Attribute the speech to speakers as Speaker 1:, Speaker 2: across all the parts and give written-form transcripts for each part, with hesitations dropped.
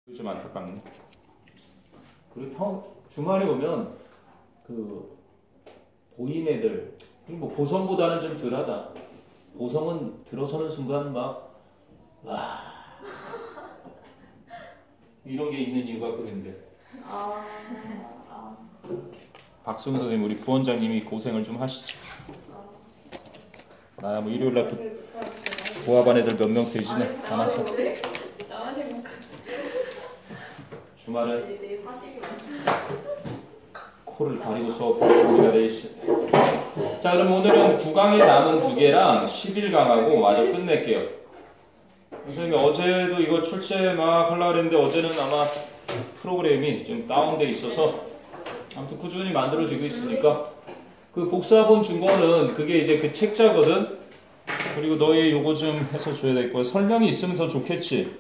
Speaker 1: 좀 안타깝네. 그리고 주말에 오면 그 보인 애들 뭐 보성보다는 좀 덜하다. 보성은 들어서는 순간 막 와 이런 게 있는 이유가 그런데. 박수훈 선생님 우리 부원장님이 고생을 좀 하시죠. 나야 뭐 일요일날 고아반 애들 몇 명 되지네 다 나서. 주말은 코를 가리고 수업할 준비가 돼 있어. 자, 그럼 오늘은 9강에 남은 2개랑 11강하고 마저 끝낼게요. 선생님이 어제도 이거 출제 막 하려고 했는데 어제는 아마 프로그램이 좀 다운돼 있어서 아무튼 꾸준히 만들어지고 있으니까 그 복사본 준 거는 그게 이제 그 책자거든. 그리고 너희 요거 좀 해서 줘야 될 거야. 설명이 있으면 더 좋겠지.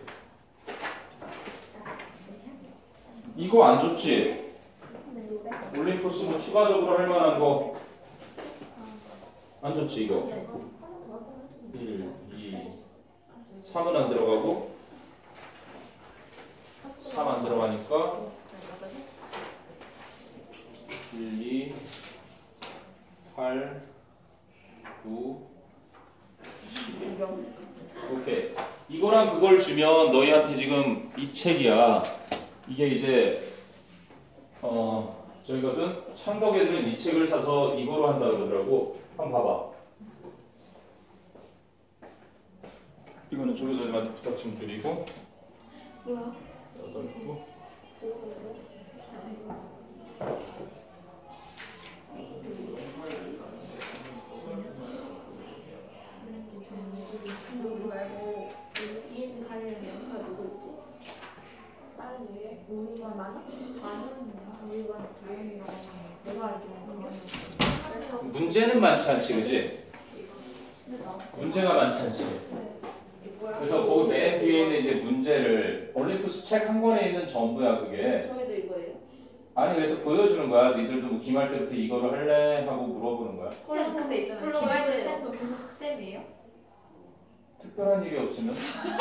Speaker 1: 이거 안 좋지? 올림포스 뭐 추가적으로 할 만한 거 안 좋지 이거? 1, 2, 3은 안 들어가고 3 안 들어가니까 1, 2, 8, 9, 11. 오케이. 이거랑 그걸 주면 너희한테 지금 이 책이야. 이게 이제 저희거든 창덕 애들은 이 책을 사서 이거로 한다 그러더라고. 한번 봐봐. 이거는 조교사님한테 부탁 좀 드리고. 뭐야? 8구.
Speaker 2: 누구 말고 ENT 다니는 연가 누구 있지? 다른 애? 우리만 많아? 우리만 다행이야. 내가 알기로는
Speaker 1: 문제는 많지 않지, 그지? 문제가 많지 않지. 그래서 거기 맨 뒤에 있는 이제 문제를 올림푸스 책 한 권에 있는 전부야 그게.
Speaker 2: 저희도 이거예요?
Speaker 1: 아니 그래서 보여주는 거야. 니들도 뭐 기말 때부터 이거를 할래? 하고 물어보는 거야.
Speaker 2: 쌤 근데 있잖아요. 기말 쌤도 계속 쌤이에요?
Speaker 1: 특별한 일이 없으면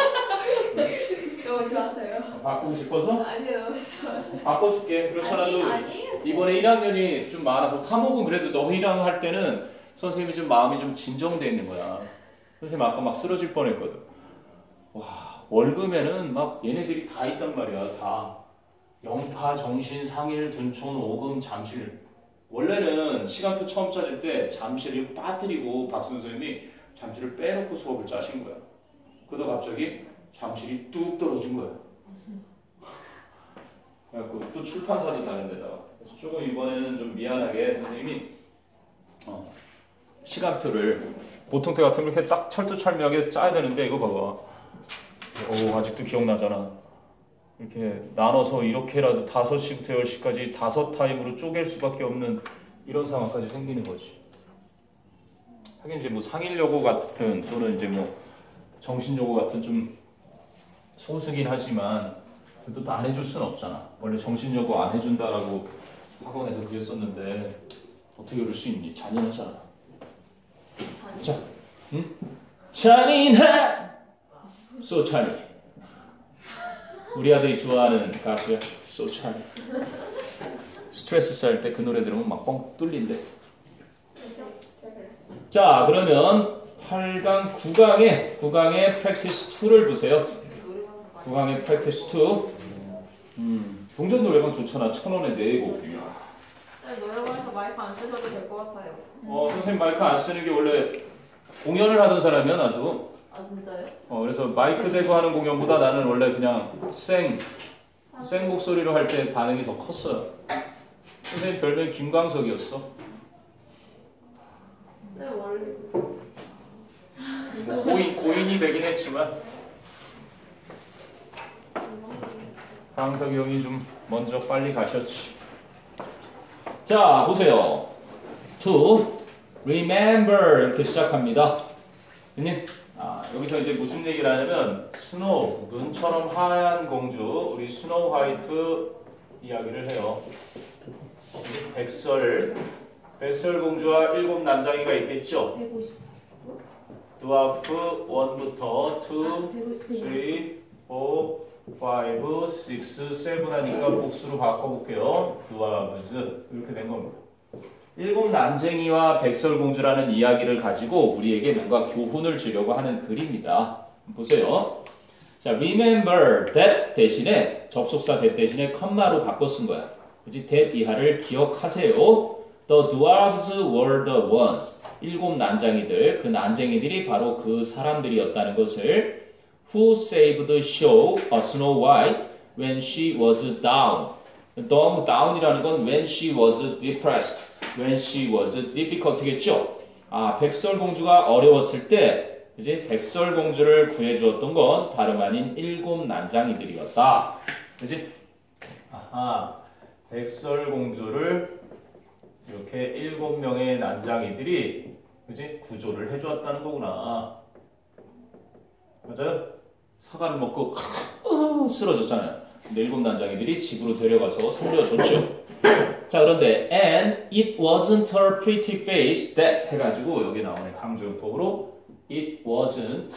Speaker 2: 너무 좋았어요.
Speaker 1: 바꾸고 싶어서?
Speaker 2: 아니요 너무 좋았어요.
Speaker 1: 바꿔줄게. 그렇잖아도
Speaker 2: 아니에요.
Speaker 1: 이번에 1학년이 좀 많아서 과목은 그래도 너희랑 할 때는 선생님이 좀 마음이 좀 진정돼 있는 거야. 선생님 아까 막 쓰러질 뻔했거든. 와 월급에는 막 얘네들이 다 있단 말이야. 다 영파, 정신, 상일, 둔촌, 오금, 잠실. 원래는 시간표 처음 짜질 때 잠실을 빠뜨리고 박수 선생님이 잠실을 빼놓고 수업을 짜신 거야. 그러다 갑자기 잠실이 뚝 떨어진 거야. 그래갖고 또 출판사도 다른 데다가. 그래서 조금 이번에는 좀 미안하게 선생님이 시간표를 보통 때 같으면 이렇게 딱 철두철미하게 짜야 되는데 이거 봐봐. 아직도 기억나잖아. 이렇게 나눠서 이렇게라도 5시부터 10시까지 5타임으로 쪼갤 수밖에 없는 이런 상황까지 생기는 거지. 하긴 이제 뭐 상일여고 같은 또는 이제 뭐 정신여고 같은 좀 소수긴 하지만 또 안 해줄 수는 없잖아. 원래 정신여고 안 해준다라고 학원에서 그랬었는데 어떻게 그럴 수 있니? 잔인하잖아. 자, 응? 잔인한 소찬이. 우리 아들이 좋아하는 가수야. 소찬이. 스트레스 쌓일 때 그 노래 들으면 막 뻥 뚫린대. 자, 그러면 8강, 9강의 프랙티스 2를 보세요. 9강의 프랙티스 2. 동전 노래방 좋잖아. 1,000원에 4곡.
Speaker 2: 노래방에서 마이크 안 쓰셔도 될 것 같아요.
Speaker 1: 선생님 마이크 안 쓰는 게 원래 공연을 하던 사람이야, 나도.
Speaker 2: 아 진짜요?
Speaker 1: 그래서 마이크 대고 하는 공연보다 나는 원래 그냥 생 목소리로 할 때 반응이 더 컸어요. 선생님 별명이 김광석이었어.
Speaker 2: 쌤 원래
Speaker 1: 뭐 고인이 되긴 했지만 광석이 형이 좀 먼저 빨리 가셨지. 자 보세요. To remember 이렇게 시작합니다. 여기서 이제 무슨 얘기를 하냐면 스노우, 눈처럼 하얀 공주, 우리 스노우 화이트 이야기를 해요. 백설 공주와 7 남장이가 있겠죠.
Speaker 2: 150.
Speaker 1: 드와프 1부터 2, 3, 4, 5, 6, 7 하니까 복수로 바꿔볼게요. dwarves 이렇게 된 겁니다. 일곱 난쟁이와 백설공주라는 이야기를 가지고 우리에게 뭔가 교훈을 주려고 하는 글입니다. 보세요. 자, remember that 대신에 접속사 that 대신에 컴마로 바꿔 쓴 거야. 그치? that 이하를 기억하세요. The dwarves were the ones. 일곱 난쟁이들, 그 난쟁이들이 바로 그 사람들이었다는 것을 who saved show Snow White when she was down. 너무 down이라는 건 when she was depressed, when she was difficult겠죠. 아, 백설공주가 어려웠을 때, 그지? 백설공주를 구해주었던 건 다름 아닌 일곱 난장이들이었다. 그지? 아하, 백설공주를 이렇게 일곱 명의 난장이들이, 그지? 구조를 해주었다는 거구나. 맞아요? 사과를 먹고 쓰러졌잖아요. 근데 일곱 난장이들이 집으로 데려가서 살려줬죠. 자, 그런데 and it wasn't her pretty face that 해가지고 여기 나오네. 강조용법으로 it wasn't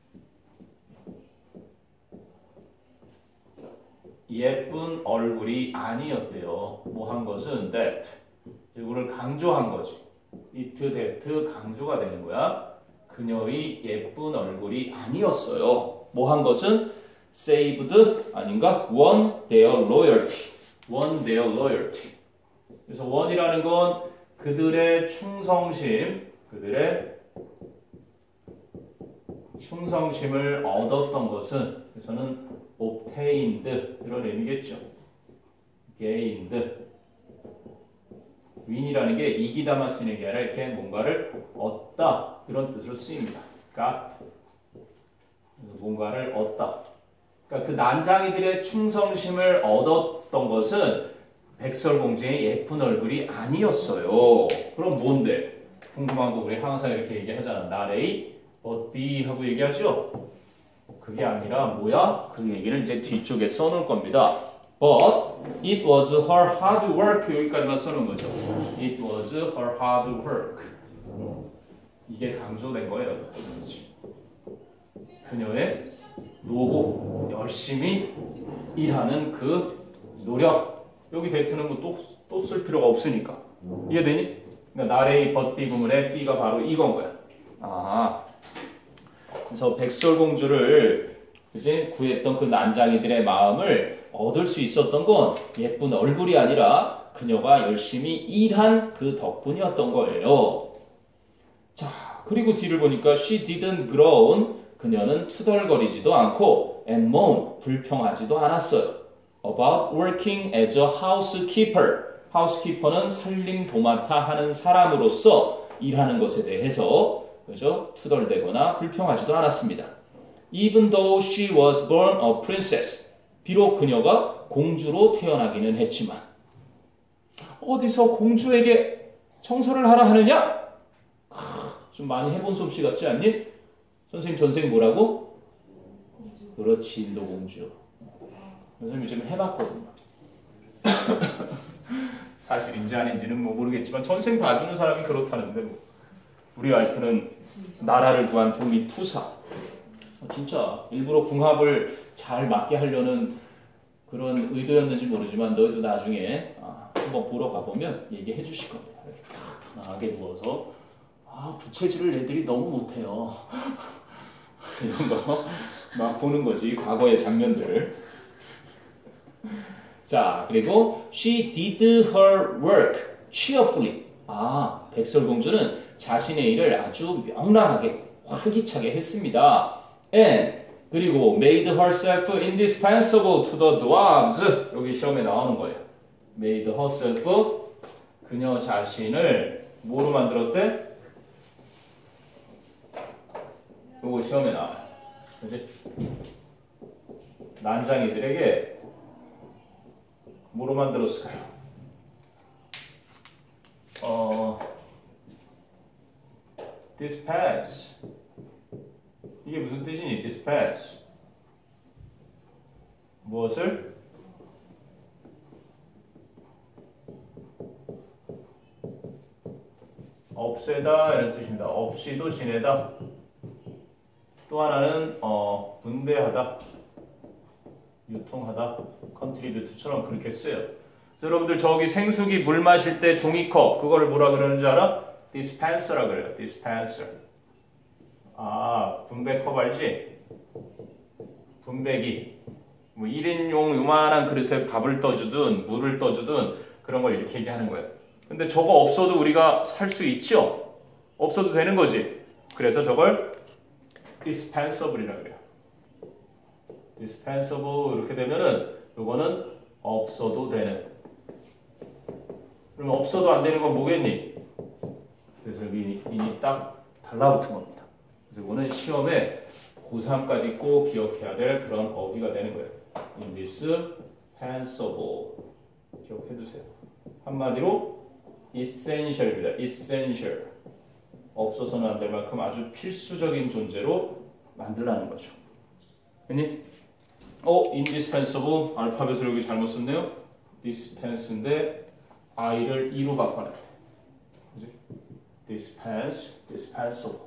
Speaker 1: 예쁜 얼굴이 아니었대요. 뭐 한 것은 that 이거를 강조한 거지. it, that 강조가 되는 거야. 그녀의 예쁜 얼굴이 아니었어요. 뭐 한 것은 saved 아닌가? won their loyalty. won their loyalty. 그래서 won이라는 건 그들의 충성심을 얻었던 것은 그래서는 obtained 이런 의미겠죠. gained. win이라는 게 이기다만 쓰는 게 아니라 이렇게 뭔가를 얻다 이런 뜻으로 쓰입니다. got. 뭔가를 얻다. 그러니까 그 난장이들의 충성심을 얻었던 것은 백설공주의 예쁜 얼굴이 아니었어요. 그럼 뭔데? 궁금한 거 우리 항상 이렇게 얘기하잖아. not A, but B 하고 얘기하죠? 그게 아니라 뭐야? 그 얘기를 이제 뒤쪽에 써놓을 겁니다. But it was her hard work 여기까지만 써놓은 거죠. It was her hard work. 이게 강조된 거예요. 그녀의 노고, 열심히 일하는 그 노력. 여기 배트는 뭐 또 쓸 필요가 없으니까. 이해되니? 그러니까 나레이 벗비 부문의 B가 바로 이건 거야. 아, 그래서 백설공주를 그치? 구했던 그 난장이들의 마음을 얻을 수 있었던 건 예쁜 얼굴이 아니라 그녀가 열심히 일한 그 덕분이었던 거예요. 자, 그리고 뒤를 보니까 she didn't groan. 그녀는 투덜거리지도 않고 and moan. 불평하지도 않았어요. About working as a housekeeper. housekeeper는 살림 도맡아 하는 사람으로서 일하는 것에 대해서 그죠? 투덜대거나 불평하지도 않았습니다. Even though she was born a princess. 비록 그녀가 공주로 태어나기는 했지만 어디서 공주에게 청소를 하라 하느냐? 좀 많이 해본 솜씨 같지 않니? 선생님 전생 뭐라고? 그렇지, 인도공주. 선생님이 좀 해봤거든요. 사실인지 아닌지는 뭐 모르겠지만 전생 봐주는 사람이 그렇다는데 뭐. 우리 와이프는 나라를 구한 도미 투사. 진짜 일부러 궁합을 잘 맞게 하려는 그런 의도였는지 모르지만 너희도 나중에 한번 보러 가보면 얘기해 주실 겁니다. 이렇게 딱 편하게 누워서 부채질을 애들이 너무 못해요. 이런 거 막 보는 거지. 과거의 장면들. 자, 그리고 she did her work cheerfully. 백설공주는 자신의 일을 아주 명랑하게 활기차게 했습니다. And 그리고 made herself indispensable to the dwarves. 여기 시험에 나오는 거예요. made herself 그녀 자신을 뭐로 만들었대? 요거 시험에 나와요. 그치? 난장이들에게 뭐로 만들었을까요? dispatch. 이게 무슨 뜻이니? dispatch. 무엇을? 없애다 이런 뜻입니다. 없이도 지내다. 또 하나는 분배하다. 유통하다, contribute처럼 그렇게 쓰여요. 여러분들 저기 생수기 물 마실 때 종이컵 그거를 뭐라 그러는지 알아? dispenser라 그래요. dispenser. 아, 분배컵 알지? 분배기. 뭐 1인용 요만한 그릇에 밥을 떠주든 물을 떠주든 그런 걸 이렇게 얘기하는 거예요. 근데 저거 없어도 우리가 살 수 있죠? 없어도 되는 거지. 그래서 저걸 dispensable이라고 그래요. dispensable 이렇게 되면은 요거는 없어도 되는. 그러면 없어도 안 되는 건 뭐겠니? 그래서 여기 인이 딱 달라붙은 겁니다. 그래서 이거는 시험에 고3까지 꼭 기억해야 될 그런 어휘가 되는 거예요. indispensable 기억해 두세요. 한마디로 essential입니다. essential. 없어서는 안 될 만큼 아주 필수적인 존재로 만들라는 거죠. 아니? indispensable 알파벳을 여기 잘못 썼네요. dispense인데 i를 e로 바꿔놔요. 그지? dispensable.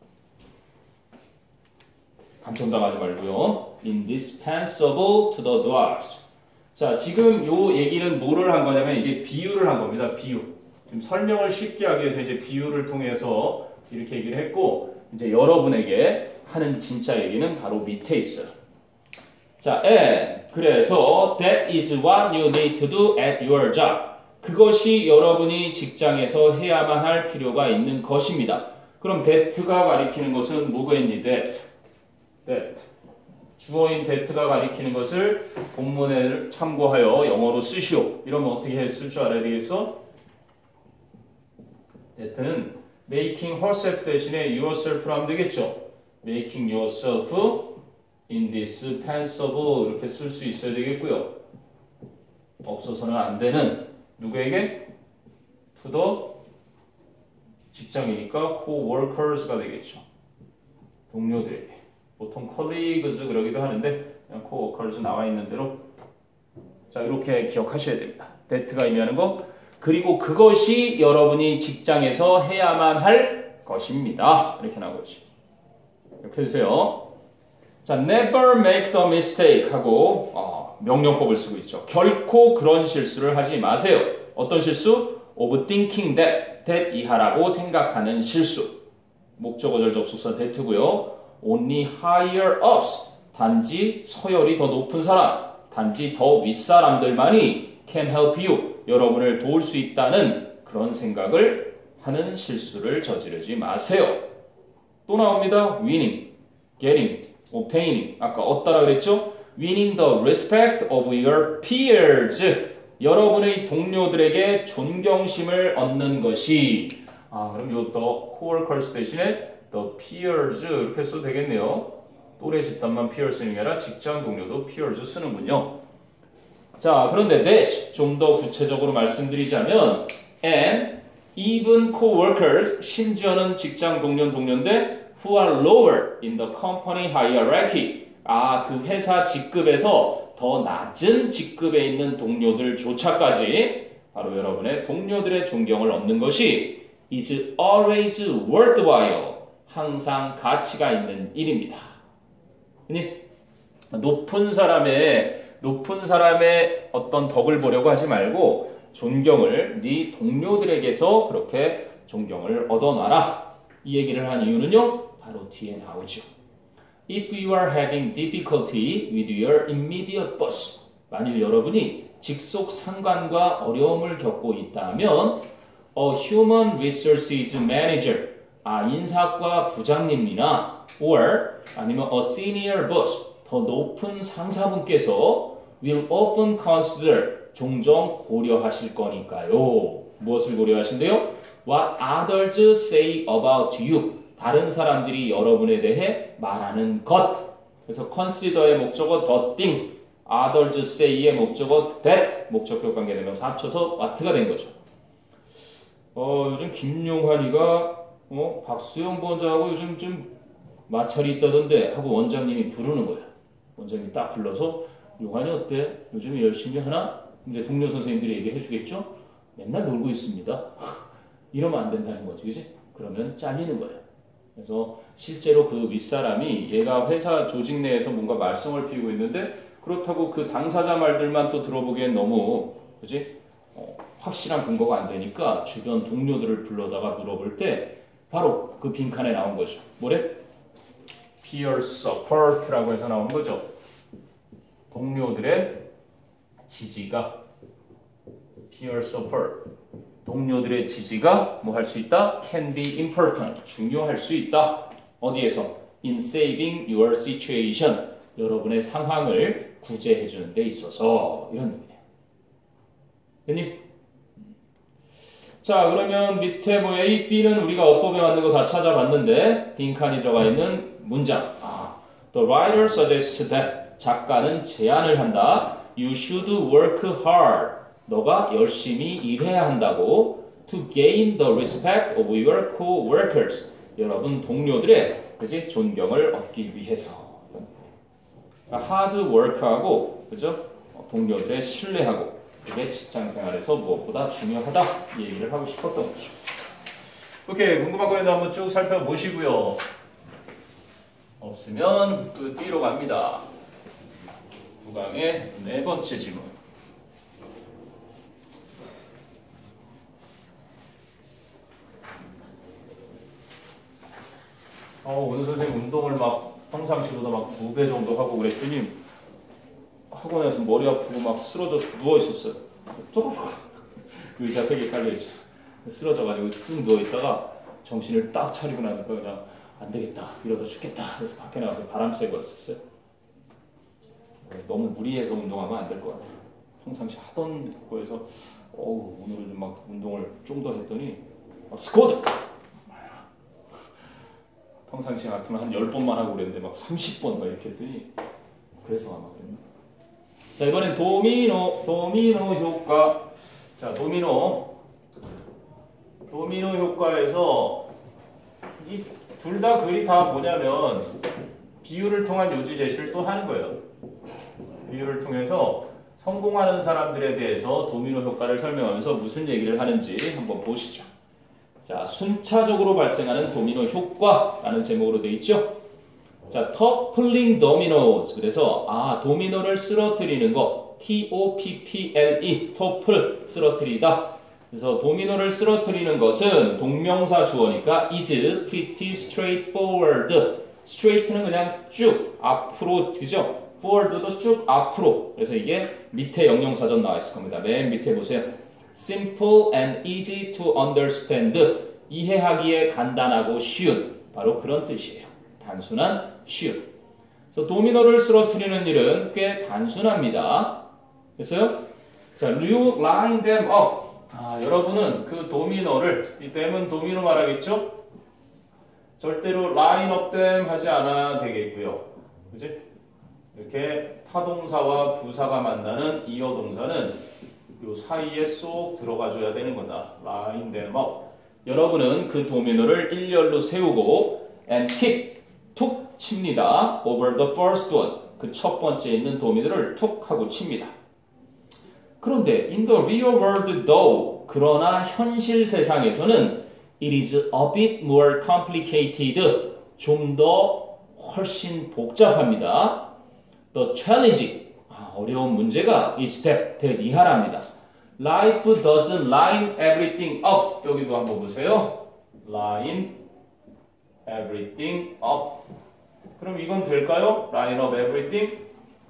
Speaker 1: 감정당하지 말고요. indispensable to the dwarfs. 자, 지금 요 얘기는 뭐를 한 거냐면 이게 비유를 한 겁니다. 비유. 지금 설명을 쉽게 하기 위해서 이제 비유를 통해서 이렇게 얘기를 했고 이제 여러분에게 하는 진짜 얘기는 바로 밑에 있어요. 자, and 그래서 that is what you need to do at your job. 그것이 여러분이 직장에서 해야만 할 필요가 있는 것입니다. 그럼 that가 가리키는 것은 뭐겠니? that. 주어인 that가 가리키는 것을 본문에 참고하여 영어로 쓰시오. 이러면 어떻게 쓸 줄 알아야 되겠어? that는 making herself 대신에 yourself로 하면 되겠죠. making yourself indispensable 이렇게 쓸 수 있어야 되겠고요. 없어서는 안 되는 누구에게? to the 직장이니까 co-workers가 되겠죠. 동료들에게. 보통 colleagues 그러기도 하는데 그냥 co-workers 나와 있는 대로 자 이렇게 기억하셔야 됩니다. that가 의미하는 거 그리고 그것이 여러분이 직장에서 해야만 할 것입니다. 이렇게 나오지. 이렇게 해주세요. 자, never make the mistake 하고 명령법을 쓰고 있죠. 결코 그런 실수를 하지 마세요. 어떤 실수? of thinking that 이하라고 생각하는 실수. 목적어절 접속사 that고요. only higher ups 단지 서열이 더 높은 사람, 단지 더 윗사람들만이 can help you 여러분을 도울 수 있다는 그런 생각을 하는 실수를 저지르지 마세요. 또 나옵니다. winning, getting, obtaining 아까 얻다라 그랬죠? winning the respect of your peers 여러분의 동료들에게 존경심을 얻는 것이 그럼 요 the coworkers 대신에 the peers 이렇게 써도 되겠네요. 또래 집단만 peers 쓰는 게 아니라 직장 동료도 peers 쓰는군요. 자, 그런데 dash 좀 더 구체적으로 말씀드리자면 and even coworkers 심지어는 직장 동료인데 who are lower in the company hierarchy 그 회사 직급에서 더 낮은 직급에 있는 동료들조차까지 바로 여러분의 동료들의 존경을 얻는 것이 is always worthwhile 항상 가치가 있는 일입니다. 높은 사람의 어떤 덕을 보려고 하지 말고 존경을 네 동료들에게서 그렇게 존경을 얻어놔라. 이 얘기를 한 이유는요. 바로 뒤에 나오죠. If you are having difficulty with your immediate boss 만일 여러분이 직속 상관과 어려움을 겪고 있다면 a human resources manager 인사과 부장님이나 or 아니면 a senior boss 더 높은 상사분께서 will often consider 종종 고려하실 거니까요. 무엇을 고려하신대요? What others say about you. 다른 사람들이 여러분에 대해 말하는 것. 그래서 consider의 목적어 the thing, others say의 목적어 that, 목적격 관계되면서 합쳐서 what가 된 거죠. 요즘 김용환이가 박수영 본사하고 요즘 좀 마찰이 있다던데 하고 원장님이 부르는 거예요. 원장님이 딱 불러서 용환이 어때? 요즘 열심히 하나? 이제 동료 선생님들이 얘기를 해주겠죠? 맨날 놀고 있습니다. 이러면 안 된다는 거지, 그지? 그러면 잘리는 거예요. 그래서 실제로 그 윗사람이 얘가 회사 조직 내에서 뭔가 말썽을 피우고 있는데 그 그렇다고 그 당사자 말들만 또 들어보기엔 너무 그지? 확실한 근거가 안 되니까 주변 동료들을 불러다가 물어볼 때 바로 그 빈칸에 나온 거죠. 뭐래? peer support라고 해서 나온 거죠. 동료들의 지지가 peer support. 동료들의 지지가 뭐 할 수 있다? can be important. 중요할 수 있다. 어디에서? in saving your situation. 여러분의 상황을 구제해 주는 데 있어서 이런 의미네요. 됐니? 자, 그러면 밑에 뭐 A, B는 우리가 어법에 맞는 거 다 찾아봤는데 빈칸이 들어가 있는 문장. The writer suggests that 작가는 제안을 한다. You should work hard. 너가 열심히 일해야 한다고. To gain the respect of your co-workers. 여러분 동료들의 그지? 존경을 얻기 위해서. hard work하고 그죠? 동료들의 신뢰하고 그게 직장 생활에서 무엇보다 중요하다 이 얘기를 하고 싶었던 거죠. 오케이, 궁금한 거 있는데 한번 쭉 살펴보시고요. 없으면 그 뒤로 갑니다. 9강의 네 번째 질문. 오늘 선생님 운동을 막 평상시보다 막 2배 정도 하고 그랬더니 학원에서 머리 아프고 막 쓰러져 누워 있었어요. 쪼르륵 의자 3개 깔려있죠. 쓰러져가지고 쭉 누워있다가 정신을 딱 차리고 나니까 그냥 안 되겠다 이러다 죽겠다 그래서 밖에 나가서 바람 쐬고 왔었어요. 너무 무리해서 운동하면 안 될 것 같아요. 평상시 하던 거에서 오늘은 좀 막 운동을 좀 더 했더니 스쿼트! 평상시 같으면 한 10번만 하고 그랬는데 막 30번 막 이렇게 했더니 그래서 아마 그랬나? 자, 이번엔 도미노 효과. 자, 도미노 효과에서 이 둘 다 글이 다 뭐냐면 비유를 통한 요지 제시를 또 하는 거예요. 비유를 통해서 성공하는 사람들에 대해서 도미노 효과를 설명하면서 무슨 얘기를 하는지 한번 보시죠. 자, 순차적으로 발생하는 도미노 효과라는 제목으로 되어 있죠. 자, toppling dominoes. 그래서 도미노를 쓰러뜨리는 거 T-O-P-P-L-E topple 쓰러뜨리다. 그래서 도미노를 쓰러뜨리는 것은 동명사 주어니까 is pretty straightforward. straight는 그냥 쭉 앞으로 그죠? forward도 쭉 앞으로. 그래서 이게 밑에 영영사전 나와 있을 겁니다. 맨 밑에 보세요. simple and easy to understand. 이해하기에 간단하고 쉬운. 바로 그런 뜻이에요. 단순한 쉬운. 그래서 도미노를 쓰러뜨리는 일은 꽤 단순합니다. 됐어요? 자, you line them up. 여러분은 그 도미노를, 이 them은 도미노 말하겠죠? 절대로 line up them 하지 않아야 되겠고요. 그지? 이렇게 타동사와 부사가 만나는 이어 동사는 요 사이에 쏙 들어가줘야 되는 거다. line them up. 여러분은 그 도미노를 일렬로 세우고 and tick, 툭 칩니다. over the first one. 그 첫 번째 있는 도미노를 툭 하고 칩니다. 그런데 in the real world though, 그러나 현실 세상에서는 it is a bit more complicated. 좀 더 훨씬 복잡합니다. The challenging, 어려운 문제가 is that 이하랍니다. Life doesn't line everything up. 여기도 한번 보세요. line everything up. 그럼 이건 될까요? line up everything?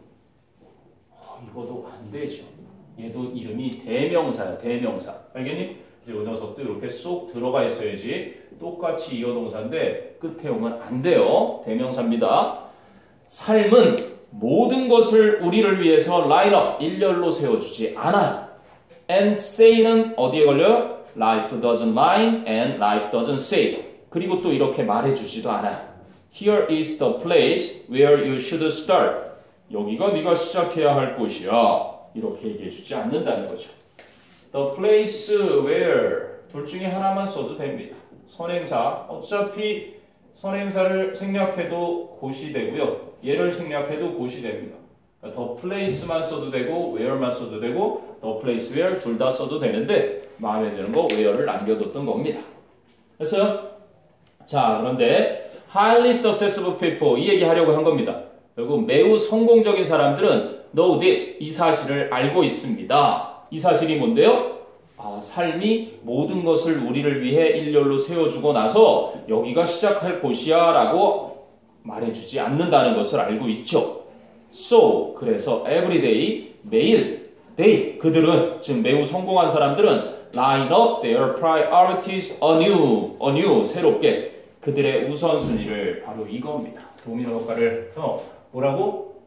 Speaker 1: 이거도 안 되죠. 얘도 이름이 대명사야, 대명사. 알겠니? 이제 요 녀석도 이렇게 쏙 들어가 있어야지. 똑같이 이어 동사인데 끝에 오면 안 돼요. 대명사입니다. 삶은 모든 것을 우리를 위해서 line up, 일렬로 세워주지 않아요. and say는 어디에 걸려요? Life doesn't line and life doesn't say. 그리고 또 이렇게 말해주지도 않아요. Here is the place where you should start. 여기가 네가 시작해야 할 곳이야. 이렇게 얘기해주지 않는다는 거죠. The place where 둘 중에 하나만 써도 됩니다. 선행사. 어차피 선행사를 생략해도 곳이 되고요. 얘를 생략해도 곳이 됩니다. 그러니까 the place만 써도 되고 where만 써도 되고 the place where 둘 다 써도 되는데 마음에 드는 거 where를 남겨뒀던 겁니다. 됐어요? 자, 그런데 highly successful people 이 얘기 하려고 한 겁니다. 결국 매우 성공적인 사람들은 know this. 이 사실을 알고 있습니다. 이 사실이 뭔데요? 삶이 모든 것을 우리를 위해 일렬로 세워주고 나서 여기가 시작할 곳이야 라고 말해주지 않는다는 것을 알고 있죠. So, 그래서 everyday, 매일, they, 그들은, 즉 매우 성공한 사람들은 line up their priorities anew, 새롭게 그들의 우선순위를 바로 이겁니다. 도미노 효과를 해서 뭐라고?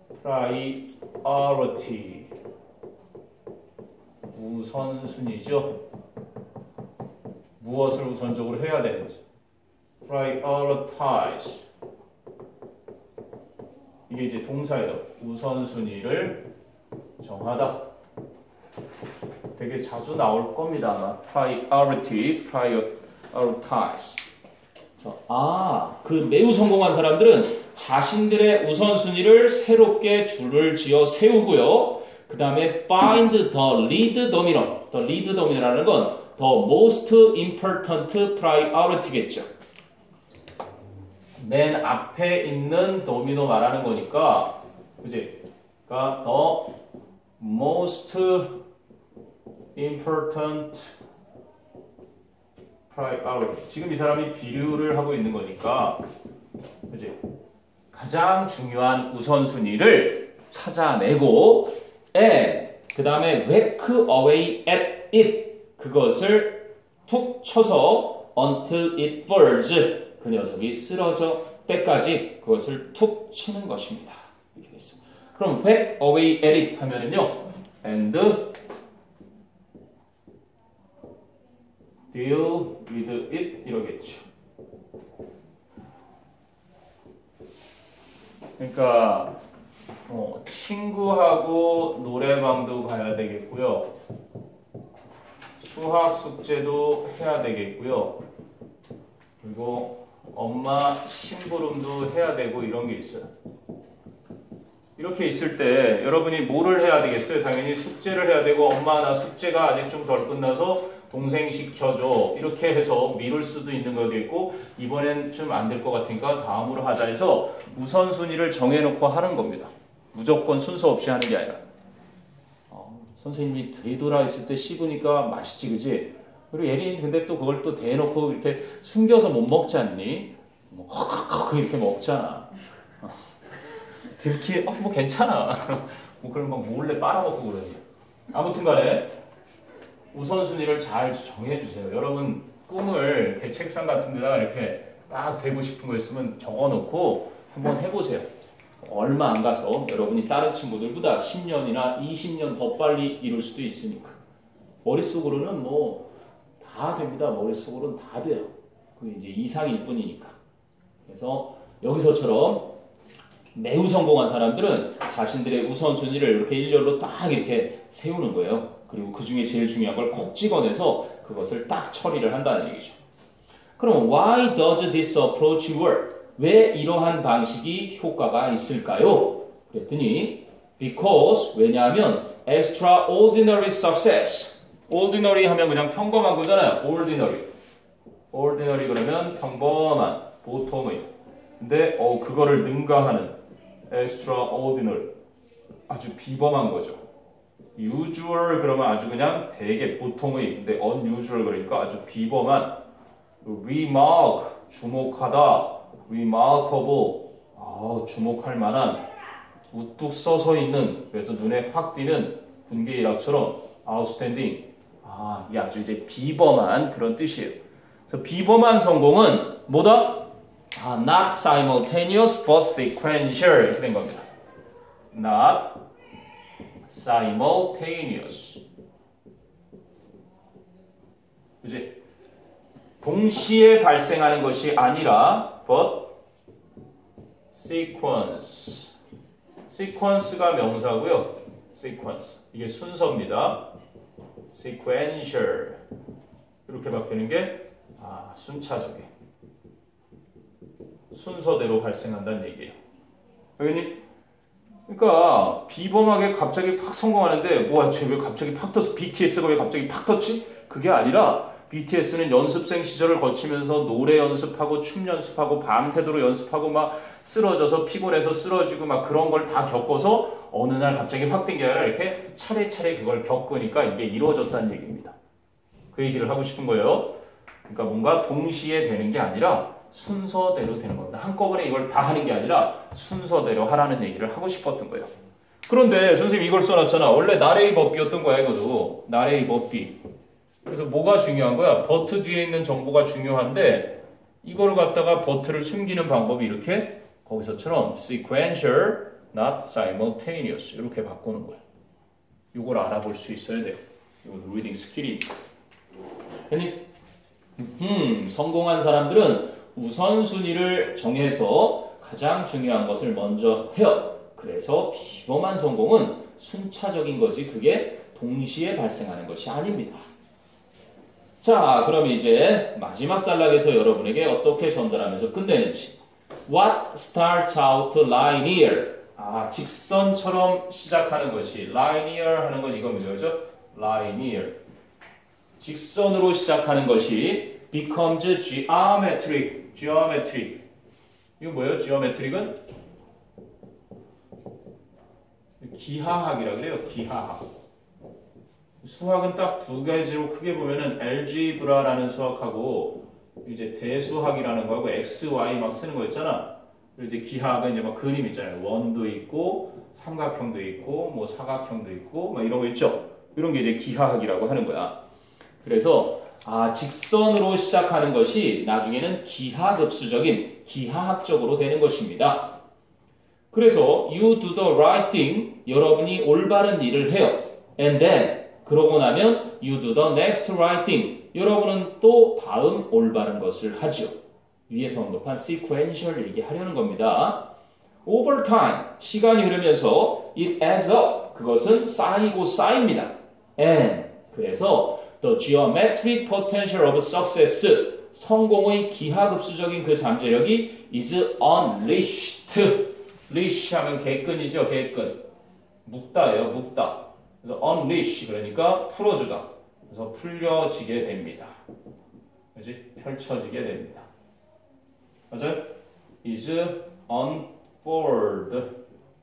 Speaker 1: priority, 우선순위죠. 무엇을 우선적으로 해야 되는지. prioritize, 이게 이제 동사예요. 우선순위를 정하다. 되게 자주 나올 겁니다. 아마. prioritize. 그래서 그 매우 성공한 사람들은 자신들의 우선순위를 새롭게 줄을 지어 세우고요. 그 다음에 find the lead dominant. the lead dominant라는 건 the most important priority겠죠. 맨 앞에 있는 도미노 말하는 거니까, 그지? 그러니까 the most important priority. 지금 이 사람이 비교를 하고 있는 거니까, 그지? 가장 중요한 우선순위를 찾아내고, 그 다음에 whack away at it. 그것을 툭 쳐서 until it falls. 그 녀석이 쓰러져 때까지 그것을 툭 치는 것입니다. 이렇게 됐어. 그럼 whack away at it 하면은요, and deal with it 이러겠죠. 그러니까 친구하고 노래방도 가야 되겠고요. 수학 숙제도 해야 되겠고요. 그리고 엄마 심부름도 해야 되고 이런 게 있어요. 이렇게 있을 때 여러분이 뭐를 해야 되겠어요? 당연히 숙제를 해야 되고, 엄마 나 숙제가 아직 좀 덜 끝나서 동생 시켜줘. 이렇게 해서 미룰 수도 있는 거겠고, 이번엔 좀 안 될 것 같으니까 다음으로 하자 해서 우선순위를 정해놓고 하는 겁니다. 무조건 순서 없이 하는 게 아니라. 선생님이 되돌아 있을 때 씹으니까 맛있지, 그지? 그리고 예린 근데 또 그걸 또 대놓고 이렇게 숨겨서 못 먹지 않니? 이렇게 먹잖아. 들키, 뭐 괜찮아. 뭐 그걸 막 몰래 빨아먹고 그러니. 아무튼 간에 우선순위를 잘 정해주세요. 여러분 꿈을 이렇게 책상 같은 데다가 이렇게 딱 되고 싶은 거 있으면 적어놓고 한번 해보세요. 얼마 안 가서 여러분이 다른 친구들보다 10년이나 20년 더 빨리 이룰 수도 있으니까. 머릿속으로는 뭐 다 됩니다. 머릿속으로는 다 돼요. 그게 이제 이상일 뿐이니까. 그래서 여기서처럼 매우 성공한 사람들은 자신들의 우선순위를 이렇게 일렬로 딱 이렇게 세우는 거예요. 그리고 그 중에 제일 중요한 걸 콕 찍어내서 그것을 딱 처리를 한다는 얘기죠. 그럼 why does this approach work? 왜 이러한 방식이 효과가 있을까요? 그랬더니 because, 왜냐하면 extraordinary success. ordinary 하면 그냥 평범한 거잖아요. ordinary 그러면 평범한, 보통의. 근데 그거를 능가하는 extraordinary, 아주 비범한 거죠. usual 그러면 아주 그냥 되게 보통의, 근데 unusual 그러니까 아주 비범한. remark, 주목하다. remarkable, 주목할 만한, 우뚝 서서 있는, 그래서 눈에 확 띄는 군계일학처럼 outstanding, 이게 아주 이제 비범한 그런 뜻이에요. 그래서 비범한 성공은 뭐다? not simultaneous but sequential 이렇게 된 겁니다. not simultaneous, 그지? 동시에 발생하는 것이 아니라 but sequence. sequence가 명사고요. sequence, 이게 순서입니다. sequential 이렇게 바뀌는 게 순차적인, 순서대로 발생한다는 얘기예요. 그러니까 비범하게 갑자기 팍 성공하는데 쟤 왜 갑자기 팍 터서, BTS가 왜 갑자기 팍 떴지? 그게 아니라 BTS는 연습생 시절을 거치면서 노래 연습하고 춤 연습하고 밤새도록 연습하고 막 쓰러져서 피곤해서 쓰러지고 막 그런 걸 다 겪어서 어느 날 갑자기 확 된 게 아니라 이렇게 차례차례 그걸 겪으니까 이게 이루어졌다는 얘기입니다. 그 얘기를 하고 싶은 거예요. 그러니까 뭔가 동시에 되는 게 아니라 순서대로 되는 겁니다. 한꺼번에 이걸 다 하는 게 아니라 순서대로 하라는 얘기를 하고 싶었던 거예요. 그런데 선생님 이걸 써놨잖아. 원래 나레이 법비였던 거야 이거도. 나레이 법비. 그래서 뭐가 중요한 거야? 버트 뒤에 있는 정보가 중요한데 이걸 갖다가 버트를 숨기는 방법이 이렇게 거기서처럼 sequential, not simultaneous 이렇게 바꾸는 거야. 이걸 알아볼 수 있어야 돼요. 이건 리딩 스킬이니까. 성공한 사람들은 우선순위를 정해서 가장 중요한 것을 먼저 해요. 그래서 비범한 성공은 순차적인 거지 그게 동시에 발생하는 것이 아닙니다. 자, 그럼 이제 마지막 단락에서 여러분에게 어떻게 전달하면서 끝내는지. What starts out linear. 직선처럼 시작하는 것이 linear 하는 건 이거 뭐죠? linear. 직선으로 시작하는 것이 becomes geometric. geometric. 이거 뭐예요? geometric은? 기하학이라 그래요. 기하학. 수학은 딱 두 가지로 크게 보면은 알지브라라는 수학하고 이제 대수학이라는 거하고 x, y 막 쓰는 거 있잖아. 그리고 이제 기하학은 이제 막 그림 있잖아요. 원도 있고 삼각형도 있고 뭐 사각형도 있고 막 이런 거 있죠. 이런 게 이제 기하학이라고 하는 거야. 그래서 직선으로 시작하는 것이 나중에는 기하급수적인 기하학적으로 되는 것입니다. 그래서 you do the right thing. 여러분이 올바른 일을 해요. And then 그러고 나면 you do the next right thing. 여러분은 또 다음 올바른 것을 하죠. 위에서 언급한 sequential 얘기하려는 겁니다. Over time, 시간이 흐르면서 it adds up. 그것은 쌓이고 쌓입니다. And 그래서 the geometric potential of success. 성공의 기하급수적인 그 잠재력이 is unleashed. leash 하면 개끈이죠. 개끈. 묶다예요. 묶다. 그래서 unleash 그러니까 풀어주다. 그래서 풀려지게 됩니다. 그렇지? 펼쳐지게 됩니다. 맞아요? is unfold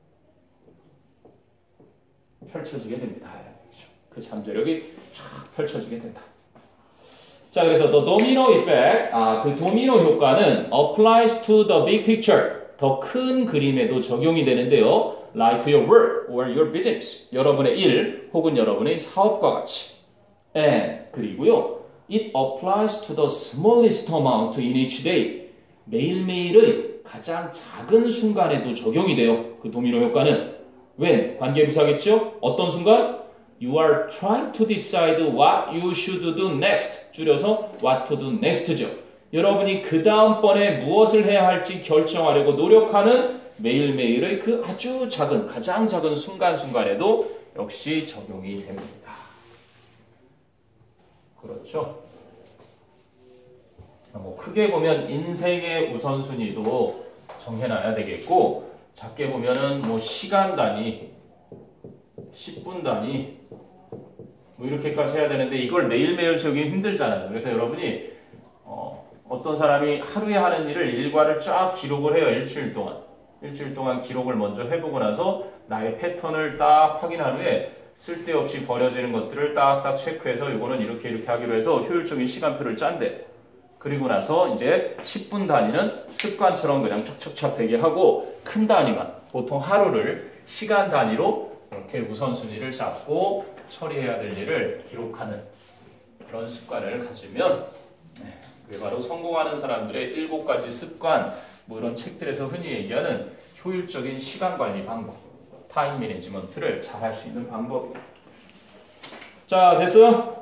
Speaker 1: 펼쳐지게 됩니다. 그 잠재력이 쫙 펼쳐지게 된다. 자, 그래서 the domino effect, 그 도미노 효과는 applies to the big picture. 더 큰 그림에도 적용이 되는데요. Like your work or your business. 여러분의 일 혹은 여러분의 사업과 같이. And 그리고요. It applies to the smallest amount in each day. 매일매일의 가장 작은 순간에도 적용이 돼요. 그 도미노 효과는. When? 관계부사겠죠? 어떤 순간? You are trying to decide what you should do next. 줄여서 what to do next죠. 여러분이 그 다음번에 무엇을 해야 할지 결정하려고 노력하는 매일매일의 그 아주 작은, 가장 작은 순간순간에도 역시 적용이 됩니다. 그렇죠? 뭐 크게 보면 인생의 우선순위도 정해놔야 되겠고, 작게 보면은 뭐 시간 단위, 10분 단위, 뭐 이렇게까지 해야 되는데 이걸 매일매일 적용이 힘들잖아요. 그래서 여러분이 어떤 사람이 하루에 하는 일을 일과를 쫙 기록을 해요. 일주일 동안. 일주일 동안 기록을 먼저 해보고 나서 나의 패턴을 딱 확인한 후에 쓸데없이 버려지는 것들을 딱딱 체크해서 이거는 이렇게 하기로 해서 효율적인 시간표를 짠대. 그리고 나서 이제 10분 단위는 습관처럼 그냥 척척척 되게 하고 큰 단위만 보통 하루를 시간 단위로 이렇게 우선순위를 잡고 처리해야 될 일을 기록하는 그런 습관을 가지면 그게 바로 성공하는 사람들의 7가지 습관, 뭐 이런 책들에서 흔히 얘기하는 효율적인 시간 관리 방법, 타임 매니지먼트를 잘 할 수 있는 방법이에요. 자, 됐어요?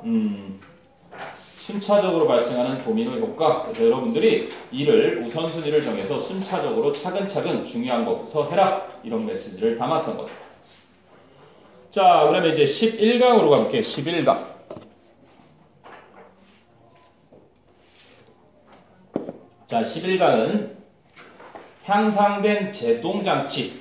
Speaker 1: 순차적으로 발생하는 도미노 효과. 그래서 여러분들이 일을 우선순위를 정해서 순차적으로 차근차근 중요한 것부터 해라. 이런 메시지를 담았던 겁니다. 자, 그러면 이제 11강으로 가볼게요. 11강. 자, 11강은 향상된 제동장치.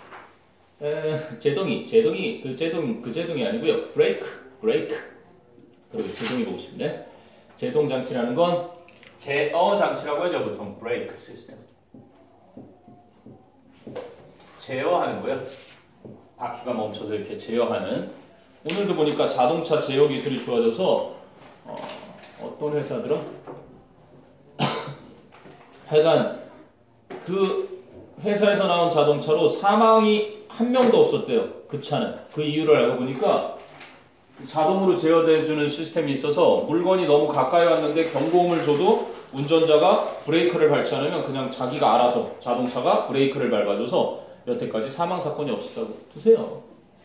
Speaker 1: 제동이 아니고요. 브레이크. 그리고 제동이 보고 싶네. 제동장치라는 건 제어장치라고 하죠. 보통 브레이크 시스템. 제어하는 거예요. 바퀴가 멈춰서 이렇게 제어하는. 오늘도 보니까 자동차 제어 기술이 좋아져서 어떤 회사들은 하여간 그 회사에서 나온 자동차로 사망이 한 명도 없었대요. 그 차는. 그 이유를 알고 보니까 자동으로 제어해주는 시스템이 있어서 물건이 너무 가까이 왔는데 경고음을 줘도 운전자가 브레이크를 밟지 않으면 그냥 자기가 알아서 자동차가 브레이크를 밟아줘서 여태까지 사망 사건이 없었다고. 두세요.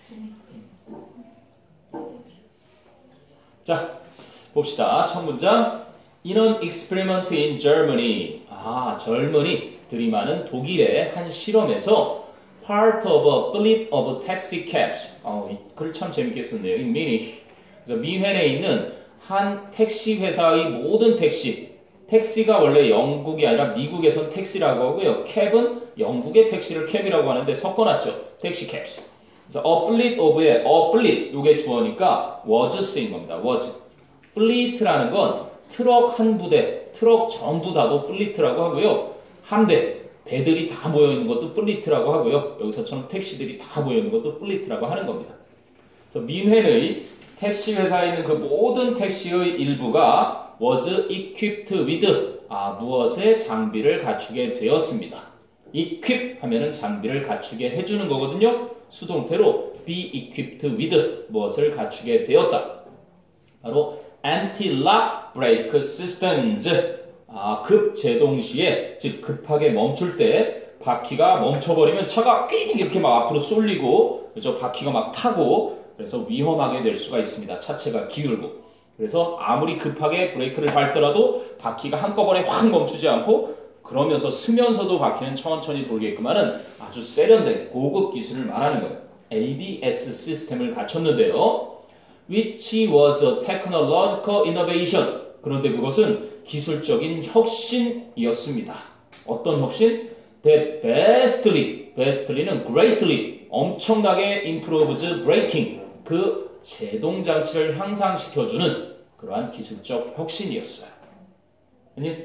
Speaker 1: 자, 봅시다. 첫 문장. In an experiment in Germany. 젊은이들이 많은 독일의 한 실험에서 part of a fleet of taxi cabs. 이 글 참 재밌게 썼네요. In Munich. 그래서 미헨에 있는 한 택시 회사의 모든 택시가 원래 영국이 아니라 미국에선 택시라고 하고요. 캡은 영국의 택시를 캡이라고 하는데 섞어놨죠. 택시 캡스. 그래서 a fleet of에 a fleet 요게 주어니까 was 쓰인 겁니다. was. fleet라는 건 트럭 한 부대, 트럭 전부 다도 플리트라고 하고요. 함대, 배들이 다 모여있는 것도 플리트라고 하고요. 여기서처럼 택시들이 다 모여있는 것도 플리트라고 하는 겁니다. 그래서 민헨의 택시 회사에 있는 그 모든 택시의 일부가 was equipped with 무엇의 장비를 갖추게 되었습니다. equip 하면은 장비를 갖추게 해주는 거거든요. 수동태로 be equipped with 무엇을 갖추게 되었다. 바로 anti-lock brake systems. 급제동 시에, 즉 급하게 멈출 때 바퀴가 멈춰버리면 차가 끼 이렇게 막 앞으로 쏠리고, 그래서 바퀴가 막 타고, 그래서 위험하게 될 수가 있습니다. 차체가 기울고. 그래서 아무리 급하게 브레이크를 밟더라도 바퀴가 한꺼번에 확 멈추지 않고, 그러면서 쓰면서도 바퀴는 천천히 돌게끔 하는 아주 세련된 고급 기술을 말하는 거예요. ABS 시스템을 갖췄는데요. Which was a technological innovation. 그런데 그것은 기술적인 혁신이었습니다. 어떤 혁신? That vastly는 greatly, 엄청나게 improves braking. 그 제동 장치를 향상시켜주는 그러한 기술적 혁신이었어요. 아니,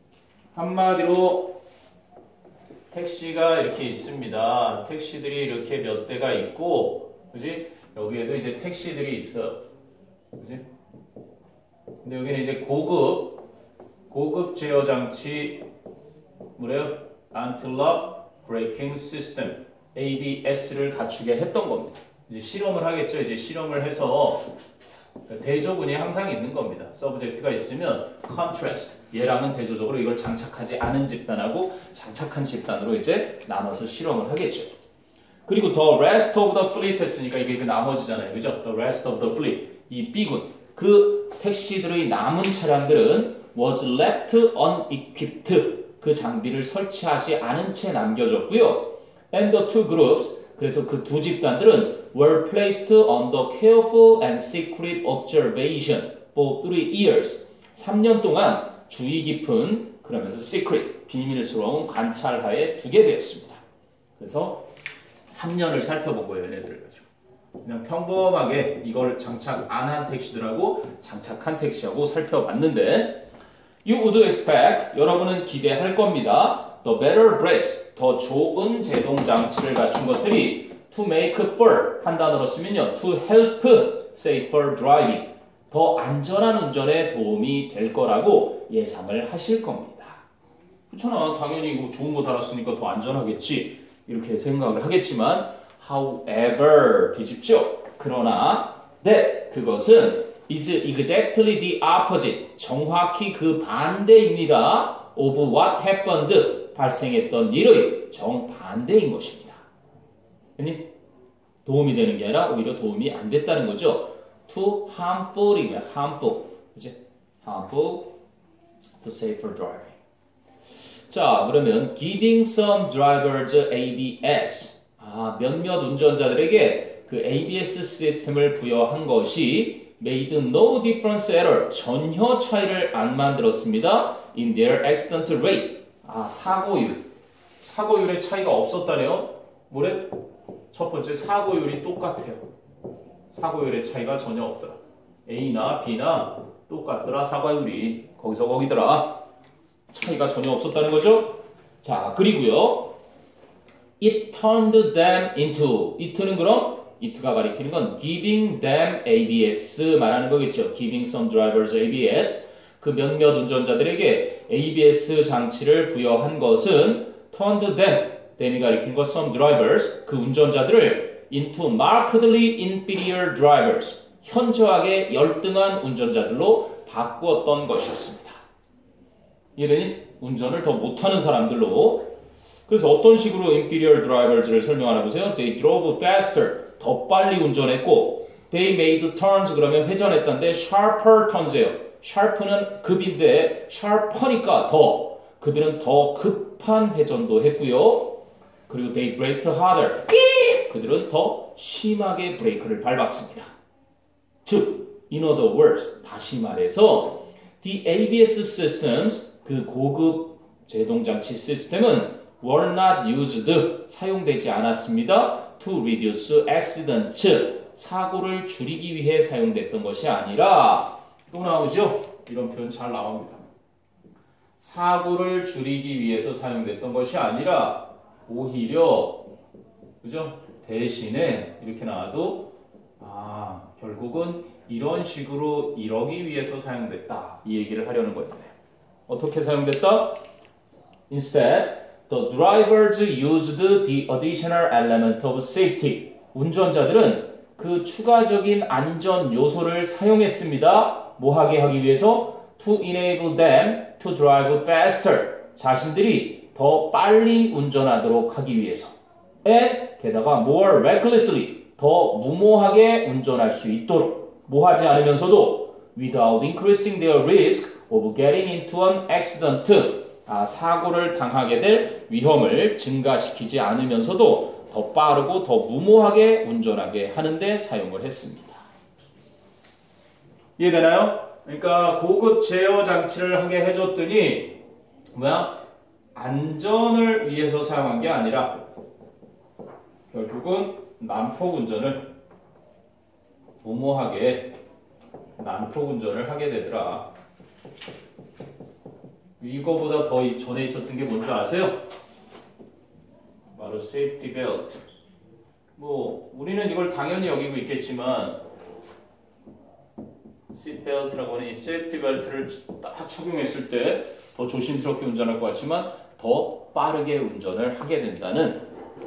Speaker 1: 한마디로 택시가 이렇게 있습니다. 택시들이 이렇게 몇 대가 있고, 그지? 여기에도 이제 택시들이 있어. 그지? 근데 여기는 이제 고급 제어 장치, 뭐래요? Anti-lock Braking System, ABS를 갖추게 했던 겁니다. 이제 실험을 하겠죠. 이제 실험을 해서 대조군이 항상 있는 겁니다. 서브젝트가 있으면 contrast, 얘랑은 대조적으로 이걸 장착하지 않은 집단하고 장착한 집단으로 이제 나눠서 실험을 하겠죠. 그리고 the rest of the fleet 했으니까 이게 그 나머지잖아요. 그죠? the rest of the fleet. 이 B군. 그 택시들의 남은 차량들은 was left unequipped. 그 장비를 설치하지 않은 채 남겨졌고요. And the two groups. 그래서 그 두 집단들은 were placed under careful and secret observation for 3 years. 3년 동안 주의 깊은, 그러면서 secret, 비밀스러운 관찰하에 두게 되었습니다. 그래서 3년을 살펴보고요, 얘네들을 가지고. 그냥 평범하게 이걸 장착 안 한 택시들하고 장착한 택시하고 살펴봤는데, you would expect, 여러분은 기대할 겁니다. The better brakes, 더 좋은 제동 장치를 갖춘 것들이 to make for, 한 단어로 쓰면요, to help safer driving, 더 안전한 운전에 도움이 될 거라고 예상을 하실 겁니다. 그렇잖아. 당연히 이거 좋은 거 달았으니까 더 안전하겠지. 이렇게 생각을 하겠지만, however, 뒤집죠. 그러나, that, 그것은 is exactly the opposite, 정확히 그 반대입니다. of what happened, 발생했던 일의 정반대인 것입니다. 아니, 도움이 되는 게 아니라 오히려 도움이 안 됐다는 거죠. to harmful이면 harmful, 그치? harmful to safer driving. 자, 그러면 giving some drivers ABS. 몇몇 운전자들에게 그 ABS 시스템을 부여한 것이 made no difference at all. 전혀 차이를 안 만들었습니다. in their accident rate. 사고율의 차이가 없었다네요. 뭐래? 첫 번째, 사고율이 똑같아요. 사고율의 차이가 전혀 없더라. A나 B나 똑같더라. 사고율이 거기서 거기더라. 차이가 전혀 없었다는 거죠. 자, 그리고요,
Speaker 3: It turned them into. it는 그럼 it가 가리키는 건 giving them ABS 말하는 거겠죠. giving some drivers ABS. 그 몇몇 운전자들에게 ABS 장치를 부여한 것은 turned them. them이 가리키는 것 some drivers. 그 운전자들을 into markedly inferior drivers. 현저하게 열등한 운전자들로 바꾸었던 것이었습니다. 이는 운전을 더 못하는 사람들로. 그래서 어떤 식으로 inferior drivers를 설명하나 보세요. They drove faster. 더 빨리 운전했고 They made turns. 그러면 회전했던데 sharper turns예요. sharp는 급인데 sharper니까 더. 그들은 더 급한 회전도 했고요. 그리고 they braked harder. 그들은 더 심하게 브레이크를 밟았습니다. 즉, in other words, 다시 말해서 the ABS systems, 그 고급 제동장치 시스템은 were not used, 사용되지 않았습니다. to reduce accidents, 사고를 줄이기 위해 사용됐던 것이 아니라 또 나오죠? 이런 표현 잘 나옵니다. 사고를 줄이기 위해서 사용됐던 것이 아니라 오히려 그죠? 대신에 이렇게 나와도 결국은 이런 식으로 이러기 위해서 사용됐다. 이 얘기를 하려는 거예요. 어떻게 사용됐다? Instead, the drivers used the additional element of safety. 운전자들은 그 추가적인 안전 요소를 사용했습니다. 뭐 하게 하기 위해서? To enable them to drive faster. 자신들이 더 빨리 운전하도록 하기 위해서. And 게다가 more recklessly. 더 무모하게 운전할 수 있도록. 뭐 하지 않으면서도 without increasing their risk of getting into an accident. 사고를 당하게 될 위험을 증가시키지 않으면서도 더 빠르고 더 무모하게 운전하게 하는데 사용을 했습니다. 이해되나요? 그러니까 고급 제어 장치를 하게 해줬더니 안전을 위해서 사용한 게 아니라 결국은 난폭 운전을 무모하게 난폭 운전을 하게 되더라. 이거보다 더 전에 있었던 게 뭔지 아세요? 바로 safety belt. 우리는 이걸 당연히 여기고 있겠지만 seat belt라고 하는 이 safety belt를 딱 착용했을 때 더 조심스럽게 운전할 것 같지만 더 빠르게 운전을 하게 된다는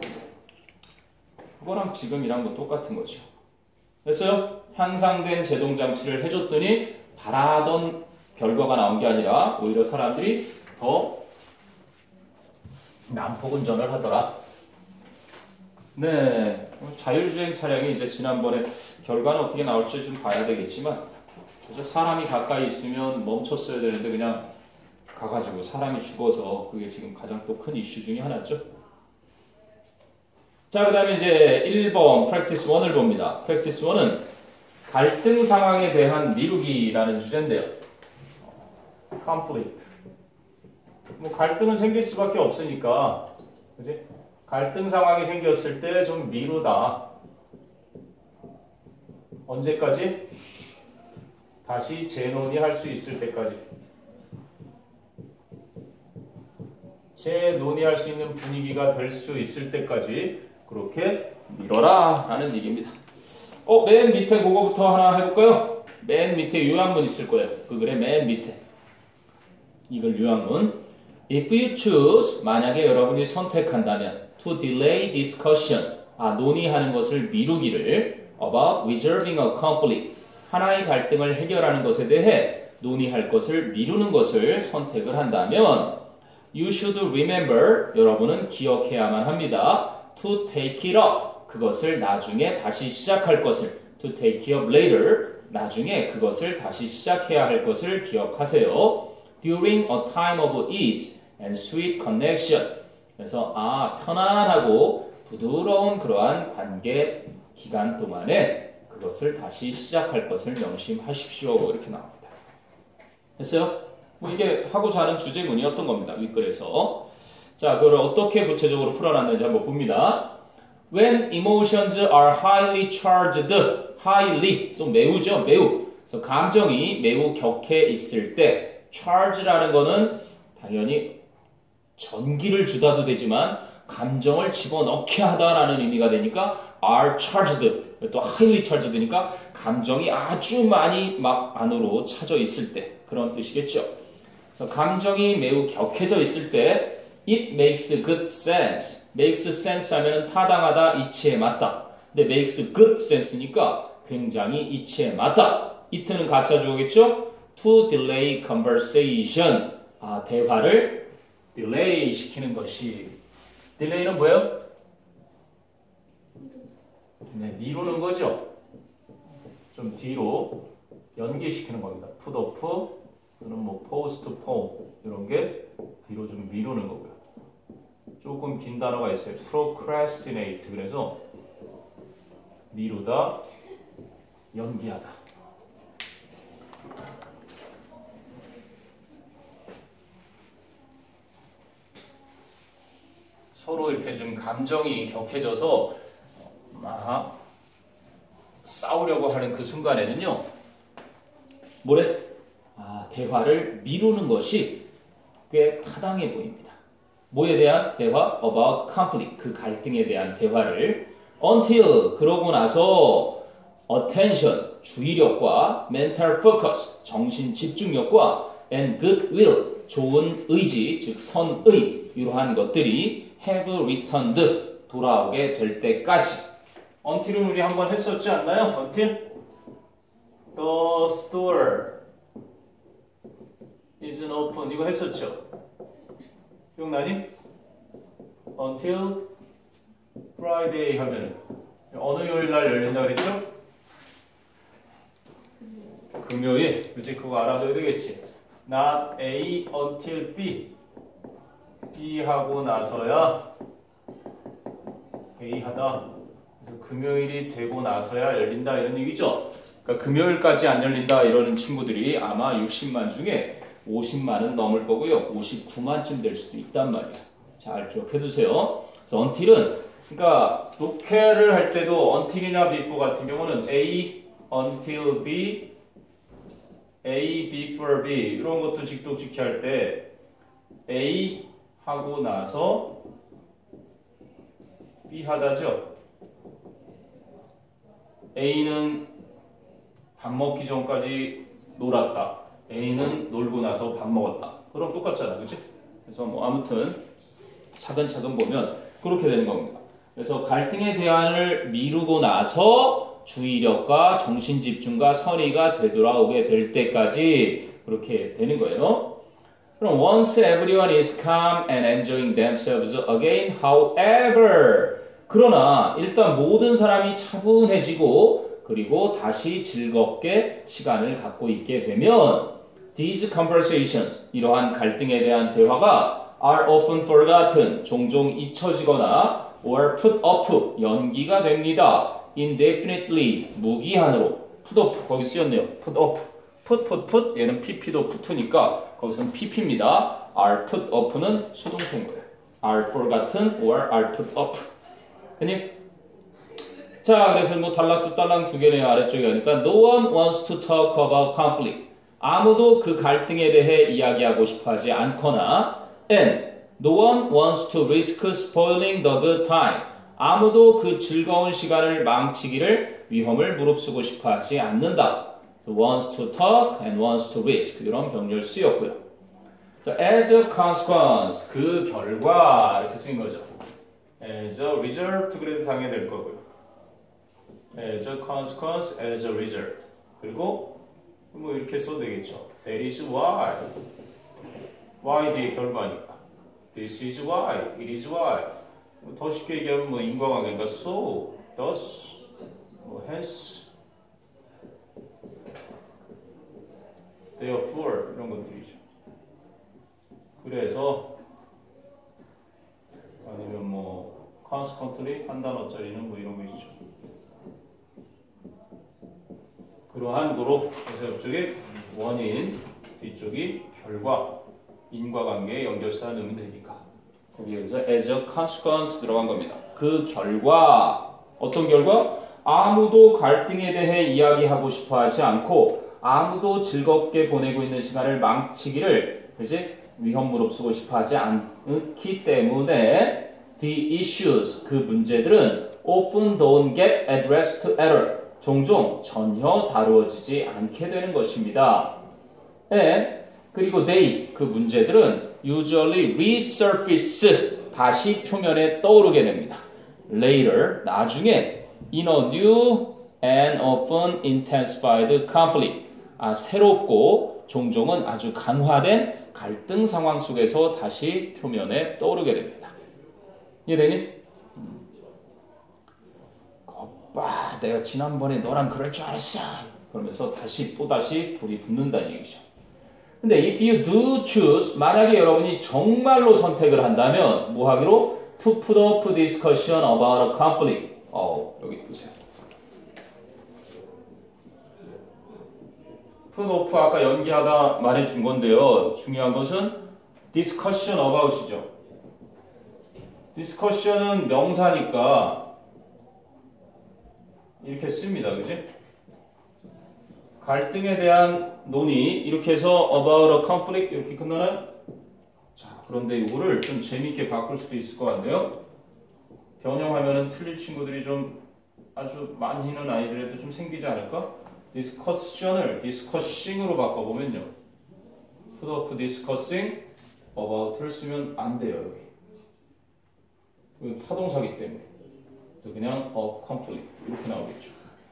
Speaker 3: 그거랑 지금이랑 뭐 똑같은 거죠. 됐어요? 향상된 제동 장치를 해줬더니 바라던 결과가 나온 게 아니라 오히려 사람들이 더 난폭 운전을 하더라. 네, 자율주행 차량이 이제 지난번에 결과는 어떻게 나올지 좀 봐야 되겠지만 그죠? 사람이 가까이 있으면 멈췄어야 되는데 그냥 가가지고 사람이 죽어서 그게 지금 가장 또 큰 이슈 중에 하나죠. 자, 그 다음에 이제 1번 practice 1을 봅니다. practice 1은 갈등 상황에 대한 미루기라는 주제인데요. conflict. 갈등은 생길 수밖에 없으니까, 그지? 갈등 상황이 생겼을 때 좀 미루다. 언제까지? 다시 재논의할 수 있을 때까지. 재논의할 수 있는 분위기가 될 수 있을 때까지 그렇게 미뤄라 라는 얘기입니다. 맨 밑에 그거부터 하나 해볼까요? 맨 밑에 요약문 있을 거예요. 그 글의 맨 밑에. 이걸 요약문. If you choose, 만약에 여러분이 선택한다면 to delay discussion, 논의하는 것을 미루기를 about resolving a conflict, 하나의 갈등을 해결하는 것에 대해 논의할 것을 미루는 것을 선택을 한다면 you should remember, 여러분은 기억해야만 합니다. to take it up, 그것을 나중에 다시 시작할 것을 to take it up later, 나중에 그것을 다시 시작해야 할 것을 기억하세요. during a time of ease and sweet connection, 그래서 편안하고 부드러운 그러한 관계 기간 동안에 그것을 다시 시작할 것을 명심하십시오. 이렇게 나옵니다. 됐어요? 이게 하고자 하는 주제문이었던 겁니다. 윗글에서. 자, 그걸 어떻게 구체적으로 풀어놨는지 한번 봅니다. When emotions are highly charged, highly, 또 매우죠, 매우. 그래서 감정이 매우 격해 있을 때, charge라는 거는 당연히 전기를 주다도 되지만 감정을 집어넣게 하다라는 의미가 되니까 are charged, 또 highly charged니까 감정이 아주 많이 막 안으로 차져 있을 때 그런 뜻이겠죠. 그래서 감정이 매우 격해져 있을 때 it makes good sense. makes sense 하면 타당하다, 이치에 맞다. 근데 makes good sense니까 굉장히 이치에 맞다. it는 가짜 주어겠죠? to delay conversation. 대화를 delay 시키는 것이. delay는 뭐예요? 네, 미루는 거죠. 좀 뒤로 연기시키는 겁니다. put off 또는 뭐 postpone 이런 게 뒤로 좀 미루는 거고요. 조금 긴 단어가 있어요. procrastinate. 그래서 미루다, 연기하다. 서로 이렇게 좀 감정이 격해져서 막 싸우려고 하는 그 순간에는요. 뭐래? 대화를 미루는 것이 꽤 타당해 보입니다. 뭐에 대한 대화? About conflict. 그 갈등에 대한 대화를 until 그러고 나서 attention 주의력과 mental focus 정신 집중력과 and goodwill 좋은 의지 즉 선의 이러한 것들이 have returned 돌아오게 될 때까지. until은 우리 한번 했었지 않나요? until the store isn't open 이거 했었죠? 기억나니? until Friday 하면은 어느 요일 날 열린다 그랬죠? 금요일. 그치? 그거 알아둬야 되겠지. Not A until B. B 하고 나서야 A 하다. 그래서 금요일이 되고 나서야 열린다 이런 얘기죠. 그러니까 금요일까지 안 열린다 이러는 친구들이 아마 60만 중에 50만은 넘을 거고요. 59만쯤 될 수도 있단 말이에요. 잘 기억해 두세요. 그래서 until은 그러니까 독해를 할 때도 until이나 before 같은 경우는 A until B, A before B 이런 것도 직독직해 할 때 A 하고 나서 B 하다죠. A는 밥 먹기 전까지 놀았다. A는 놀고 나서 밥 먹었다. 그럼 똑같잖아, 그치? 그래서 뭐 아무튼 차근차근 보면 그렇게 되는 겁니다. 그래서 갈등의 대안을 미루고 나서 주의력과 정신집중과 선의가 되돌아오게 될 때까지 그렇게 되는 거예요. 그럼 once everyone is calm and enjoying themselves again, however 그러나 일단 모든 사람이 차분해지고 그리고 다시 즐겁게 시간을 갖고 있게 되면 these conversations 이러한 갈등에 대한 대화가 are often forgotten 종종 잊혀지거나 or put off 연기가 됩니다. indefinitely 무기한으로 put off 거기 쓰였네요. put off put 얘는 pp도 put니까 거기서는 pp입니다. are put off는 수동태인 거예요. are forgotten or are put off. 형님? 자, 그래서 뭐 단락도 딸랑 두 개네요. 아래쪽에 하니까 no one wants to talk about conflict. 아무도 그 갈등에 대해 이야기하고 싶어 하지 않거나 and no one wants to risk spoiling the good time. 아무도 그 즐거운 시간을 망치기를 위험을 무릅쓰고 싶어 하지 않는다. So wants to talk and wants to risk. 이런 병렬 쓰였고요. So as a consequence, 그 결과 이렇게 쓰인 거죠. As a result 그래도 당연히 될 거고요. As a consequence, as a result. 그리고 뭐 이렇게 써도 되겠죠. That is why. why 뒤에 결과니까. This is why. It is why. 더 쉽게 얘기하면 뭐 인과관계니까 so, thus, 뭐 hence, therefore 이런 것들이죠. 그래서 아니면 뭐 consequently 한 단어짜리는 뭐 이런 거 있죠. 그러한 도로 그래서 옆쪽에 원인, 뒤쪽이 결과, 인과관계의 연결사 넣으면 되니까 거기에서 as a consequence 들어간 겁니다. 그 결과, 어떤 결과? 아무도 갈등에 대해 이야기하고 싶어 하지 않고 아무도 즐겁게 보내고 있는 시간을 망치기를 이제 위험 무릅쓰고 싶어 하지 않기 때문에 the issues, 그 문제들은 often don't get addressed at all. 종종 전혀 다루어지지 않게 되는 것입니다. And 그리고 they, 그 문제들은 usually resurface, 다시 표면에 떠오르게 됩니다. Later, 나중에 in a new and often intensified conflict, 새롭고 종종은 아주 강화된 갈등 상황 속에서 다시 표면에 떠오르게 됩니다. 이해되니? 거봐, 내가 지난번에 너랑 그럴 줄 알았어. 그러면서 또다시 불이 붙는다는 얘기죠. 근데 if you do choose, 만약에 여러분이 정말로 선택을 한다면 뭐 하기로? To put up discussion about a conflict. 여기 보세요. put off 아까 연기하다 말해준 건데요. 중요한 것은 discussion about이죠. discussion은 명사니까 이렇게 씁니다. 그지? 갈등에 대한 논의 이렇게 해서 about a conflict 이렇게 끝나나요? 자, 그런데 이거를 좀 재미있게 바꿀 수도 있을 것 같네요. 변형하면은 틀릴 친구들이 좀 아주 많이 있는 아이들에도 좀 생기지 않을까? discussion을 discussing으로 바꿔보면요. put up discussing about를 쓰면 안 돼요. 여기 타동사기 때문에 그냥 a conflict 이렇게 나오겠죠.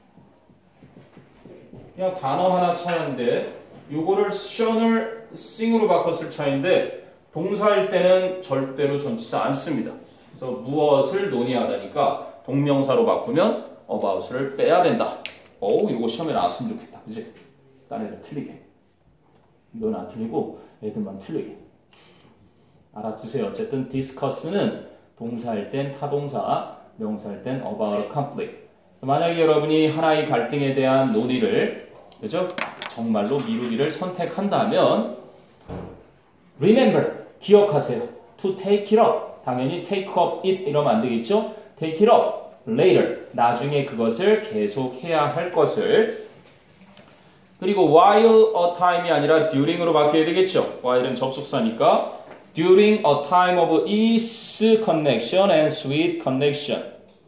Speaker 3: 그냥 단어 하나 차이인데 요거를 션을 sing으로 바꿨을 차이인데 동사일 때는 절대로 전치사 안 씁니다. 그래서 무엇을 논의하다니까 동명사로 바꾸면 about을 빼야 된다. 이거 시험에 나왔으면 좋겠다. 그지? 딴 애들 틀리게. 넌 안 틀리고 애들만 틀리게. 알아두세요. 어쨌든 discuss는 동사일 땐 타동사, 명사일 땐 about a conflict. 만약에 여러분이 하나의 갈등에 대한 논의를 그죠? 정말로 미루기를 선택한다면 remember, 기억하세요. to take it up. 당연히 take up it 이러면 안 되겠죠? take it up. later, 나중에 그것을 계속해야 할 것을. 그리고 while a time이 아니라 during으로 바뀌어야 되겠죠. while은 접속사니까 during a time of ease connection and sweet connection.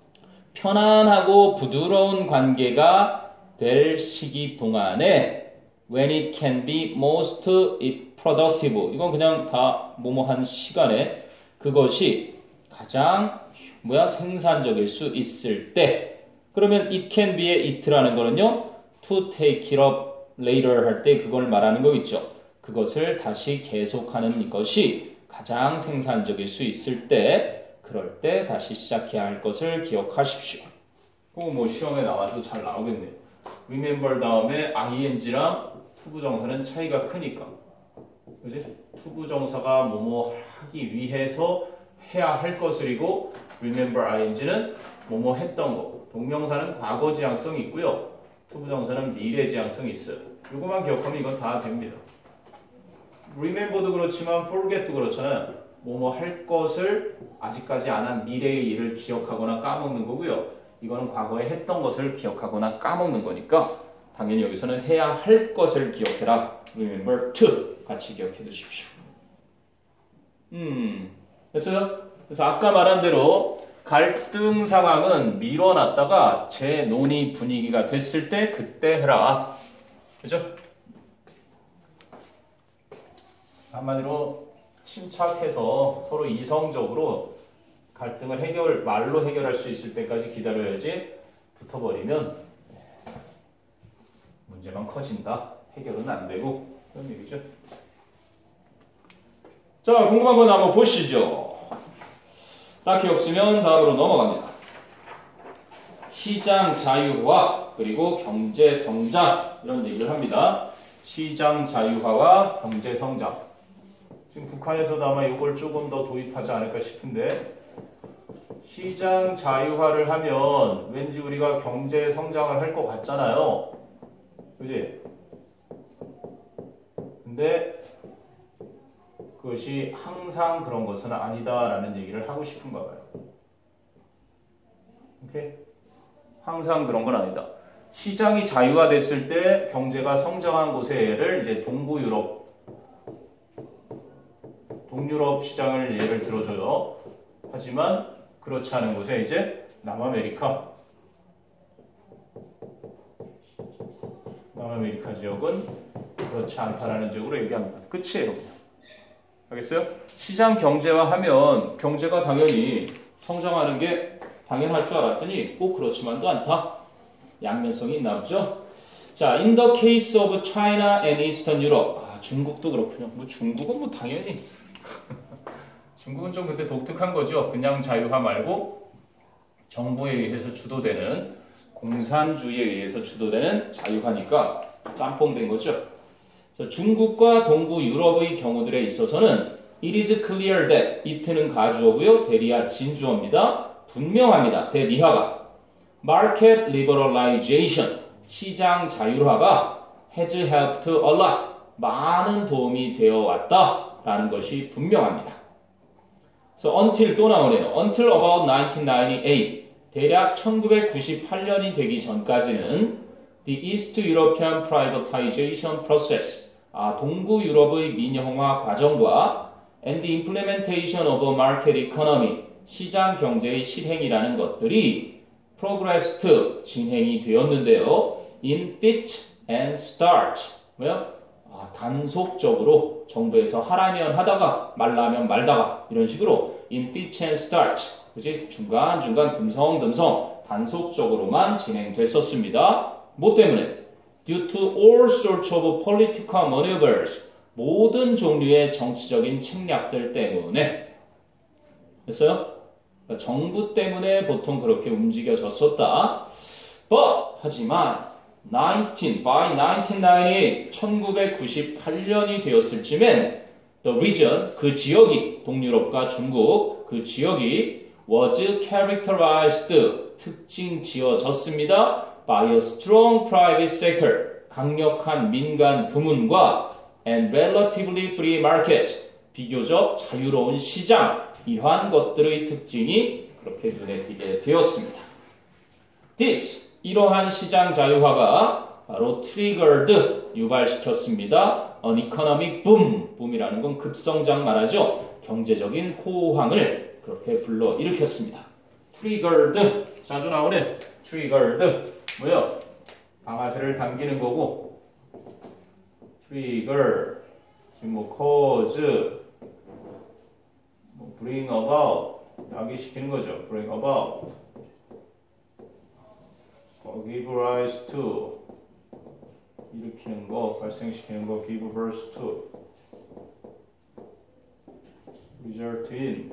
Speaker 3: 편안하고 부드러운 관계가 될 시기 동안에 when it can be most productive. 이건 그냥 다 뭐뭐한 시간에 그것이 가장 생산적일 수 있을 때. 그러면 it can be의 it라는 거는요. to take it up later 할 때 그걸 말하는 거겠죠. 그것을 다시 계속하는 것이 가장 생산적일 수 있을 때, 그럴 때 다시 시작해야 할 것을 기억하십시오. 뭐 시험에 나와도 잘 나오겠네요. remember 다음에 ing랑 투부정사는 차이가 크니까. 그지? 투부정사가 뭐뭐 하기 위해서 해야 할 것을이고 remember ing는 뭐뭐 했던 거. 동명사는 과거 지향성이 있고요. 투부정사는 미래 지향성이 있어요. 이거만 기억하면 이건 다 됩니다. remember도 그렇지만 forget도 그렇잖아요. 뭐뭐 할 것을 아직까지 안 한 미래의 일을 기억하거나 까먹는 거고요. 이거는 과거에 했던 것을 기억하거나 까먹는 거니까 당연히 여기서는 해야 할 것을 기억해라. remember to 같이 기억해 두십시오. 됐어요? 그래서 아까 말한 대로 갈등 상황은 미뤄놨다가 재논의 분위기가 됐을 때 그때 해라. 그죠? 한마디로 침착해서 서로 이성적으로 갈등을 말로 해결할 수 있을 때까지 기다려야지 붙어버리면 문제만 커진다. 해결은 안 되고 그런 얘기죠. 자, 궁금한 건 한번 보시죠. 딱히 없으면 다음으로 넘어갑니다. 시장 자유화 그리고 경제 성장 이런 얘기를 합니다. 시장 자유화와 경제 성장. 지금 북한에서도 아마 이걸 조금 더 도입하지 않을까 싶은데 시장 자유화를 하면 왠지 우리가 경제 성장을 할 것 같잖아요. 그지? 근데 그것이 항상 그런 것은 아니다라는 얘기를 하고 싶은가 봐요. 오케이? 항상 그런 건 아니다. 시장이 자유화됐을 때 경제가 성장한 곳의 예를 이제 동유럽 시장을 예를 들어줘요.
Speaker 1: 하지만 그렇지 않은 곳에 이제 남아메리카 지역은 그렇지 않다라는 지역으로 얘기합니다. 끝이에요. 알겠어요? 시장 경제화 하면 경제가 당연히 성장하는 게 당연할 줄 알았더니 꼭 그렇지만도 않다. 양면성이 있나 보죠? 자, in the case of China and Eastern Europe. 아, 중국도 그렇군요. 뭐 중국은 뭐 당연히 중국은 좀 근데 독특한 거죠. 그냥 자유화 말고 정부에 의해서 주도되는 공산주의에 의해서 주도되는 자유화니까 짬뽕된 거죠. 그래서 중국과 동부 유럽의 경우들에 있어서는 it is clear that it는 가주어고요. 대리야 진주어입니다. 분명합니다. 대리하가 market liberalization 시장 자율화가 has helped a lot 많은 도움이 되어 왔다라는 것이 분명합니다. 그래서 until 또 나오네요. until about 1998 대략 1998년이 되기 전까지는 the East European privatization process 동부 유럽의 민영화 과정과 and the implementation of a market economy 시장 경제의 실행이라는 것들이 progressed 진행이 되었는데요. in fit and start 뭐요? 단속적으로 정부에서 하라면 하다가 말라면 말다가 이런 식으로 in fit and start 그지? 중간중간 듬성듬성 단속적으로만 진행됐었습니다. 뭐 때문에? Due to all sorts of political maneuvers 모든 종류의 정치적인 책략들 때문에 됐어요? 그러니까 정부 때문에 보통 그렇게 움직여졌었다. But 하지만 by 1998 1998년이 되었을 쯤엔 the region 그 지역이 동유럽과 중국 그 지역이 was characterized 특징 지어졌습니다. by a strong private sector 강력한 민간 부문과 and relatively free market 비교적 자유로운 시장 이러한 것들의 특징이 그렇게 눈에 띄게 되었습니다. This 이러한 시장 자유화가 바로 triggered 유발시켰습니다. An economic boom boom이라는 건 급성장 말하죠. 경제적인 호황을 그렇게 불러일으켰습니다. triggered 자주 나오네. triggered 뭐요? 방아쇠를 당기는 거고 trigger 지금 뭐 cause 뭐 bring about 야기시키는 거죠. bring about give rise to 일으키는 거, 발생시키는 거, give birth to result in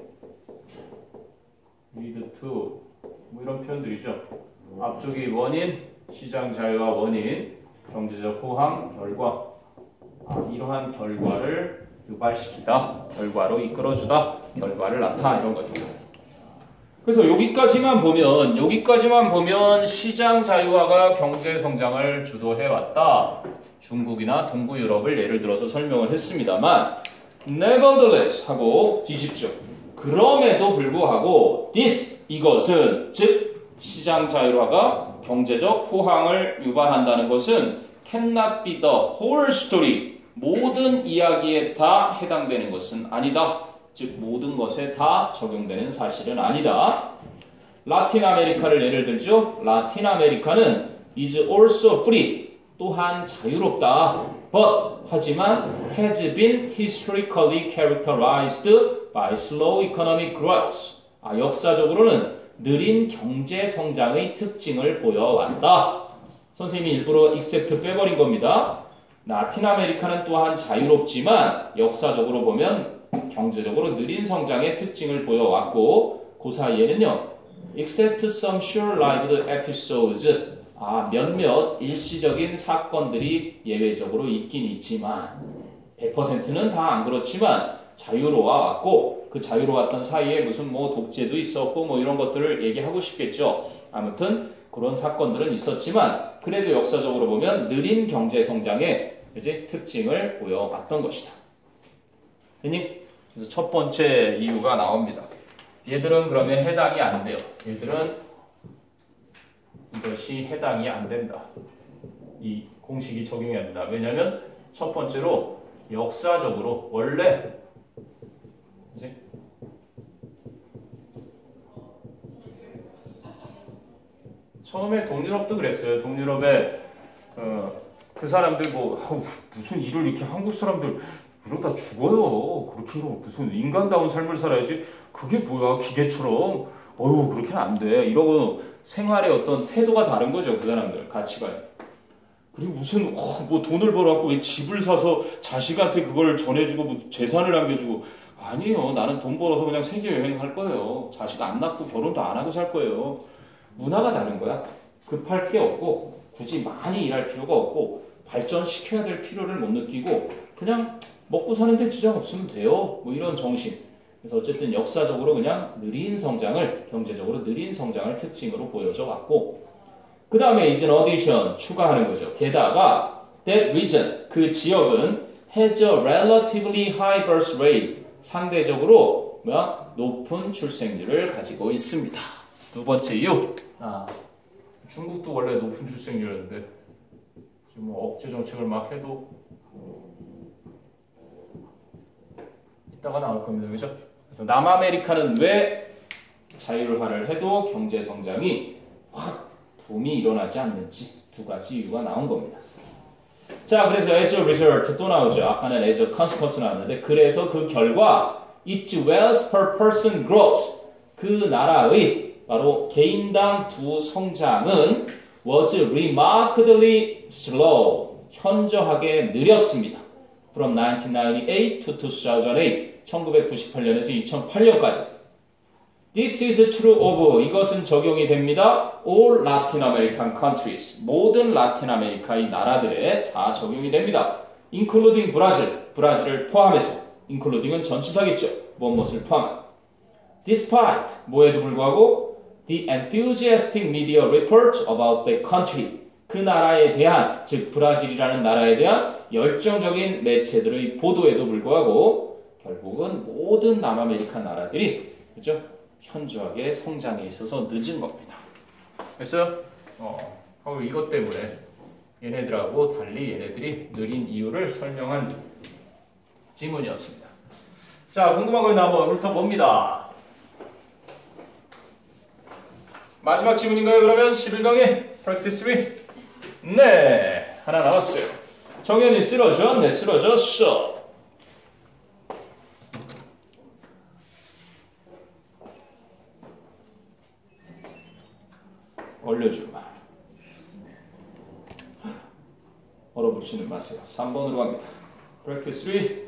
Speaker 1: lead to 뭐 이런 표현들이죠. 앞쪽이 원인, 시장 자유화 원인, 경제적 호황, 결과 이러한 결과를 유발시키다, 결과로 이끌어주다, 결과를 나타 이런 거죠. 그래서 여기까지만 보면 시장 자유화가 경제 성장을 주도해 왔다. 중국이나 동부 유럽을 예를 들어서 설명을 했습니다만 nevertheless 하고 뒤집죠. 그럼에도 불구하고 this 이것은 즉 시장 자율화가 경제적 호황을 유발한다는 것은 cannot be the whole story 모든 이야기에 다 해당되는 것은 아니다. 즉 모든 것에 다 적용되는 사실은 아니다. 라틴 아메리카를 예를 들죠. 라틴 아메리카는 is also free 또한 자유롭다. But 하지만 has been historically characterized by slow economic growth. 역사적으로는 느린 경제 성장의 특징을 보여왔다. 선생님이 일부러 except 빼버린 겁니다. 라틴 아메리카는 또한 자유롭지만 역사적으로 보면 경제적으로 느린 성장의 특징을 보여왔고 그 사이에는요. except some short-lived episodes 몇몇 일시적인 사건들이 예외적으로 있긴 있지만 100%는 다 안 그렇지만 자유로워왔고 그 자유로웠던 사이에 무슨 뭐 독재도 있었고 뭐 이런 것들을 얘기하고 싶겠죠. 아무튼 그런 사건들은 있었지만 그래도 역사적으로 보면 느린 경제 성장의 이제 특징을 보여왔던 것이다. 그래서 첫 번째 이유가 나옵니다. 얘들은 그러면 해당이 안 돼요. 얘들은 이것이 해당이 안 된다. 이 공식이 적용이 안 된다. 왜냐하면 첫 번째로 역사적으로 원래 처음에 동유럽도 그랬어요. 동유럽에 그 사람들 무슨 일을 이렇게 한국 사람들 이러다 죽어요. 그렇게 무슨 인간다운 삶을 살아야지. 그게 뭐야 기계처럼. 그렇게는 안 돼. 이러고 생활의 어떤 태도가 다른 거죠. 그 사람들 가치관이. 그리고 무슨 뭐 돈을 벌어갖고 왜 집을 사서 자식한테 그걸 전해주고 뭐 재산을 남겨주고. 아니에요. 나는 돈 벌어서 그냥 세계 여행할 거예요. 자식 안 낳고 결혼도 안 하고 살 거예요. 문화가 다른 거야. 급할 게 없고 굳이 많이 일할 필요가 없고 발전시켜야 될 필요를 못 느끼고 그냥 먹고 사는데 지장 없으면 돼요. 뭐 이런 정신. 그래서 어쨌든 역사적으로 그냥 느린 성장을, 경제적으로 느린 성장을 특징으로 보여져 왔고, 그 다음에 이제는 어디션 추가하는 거죠. 게다가 that region, 그 지역은 has a relatively high birth rate, 상대적으로 높은 출생률을 가지고 있습니다. 두 번째 이유. 중국도 원래 높은 출생률이었는데 지금 뭐 억제 정책을 막 해도 이따가 나올 겁니다. 그죠? 그래서 남아메리카는 왜 자율화를 해도 경제 성장이 확 붐이 일어나지 않는지 두 가지 이유가 나온 겁니다. 자, 그래서 as a result 또 나오죠. 아까는 as a consequence 나왔는데 그래서 그 결과 its wealth per person growth, 그 나라의 바로 개인당 부성장은 was remarkably slow, 현저하게 느렸습니다. From 1998 to 2008, 1998년에서 2008년까지. This is true of, 이것은 적용이 됩니다. All Latin American countries, 모든 라틴 아메리카의 나라들에 다 적용이 됩니다. Including 브라질을 포함해서, including은 전치사겠죠. 무엇을 포함한. Despite, 뭐에도 불구하고 the enthusiastic media report about the country, 그 나라에 대한, 즉 브라질이라는 나라에 대한 열정적인 매체들의 보도에도 불구하고 결국은 모든 남아메리카 나라들이 그죠? 현저하게 성장에 있어서 늦은 겁니다. 됐어요? 이것 때문에 얘네들하고 달리 얘네들이 느린 이유를 설명한 지문이었습니다. 자, 궁금한 거 있나 한번 훑어봅니다. 마지막 지문인가요? 그러면 11강의 practice 3. 네, 하나 남았어요. 정연이 쓰러져? 네, 쓰러졌어. 얼려주마. 얼어붙이는 마세요. 3번으로 갑니다. practice 3.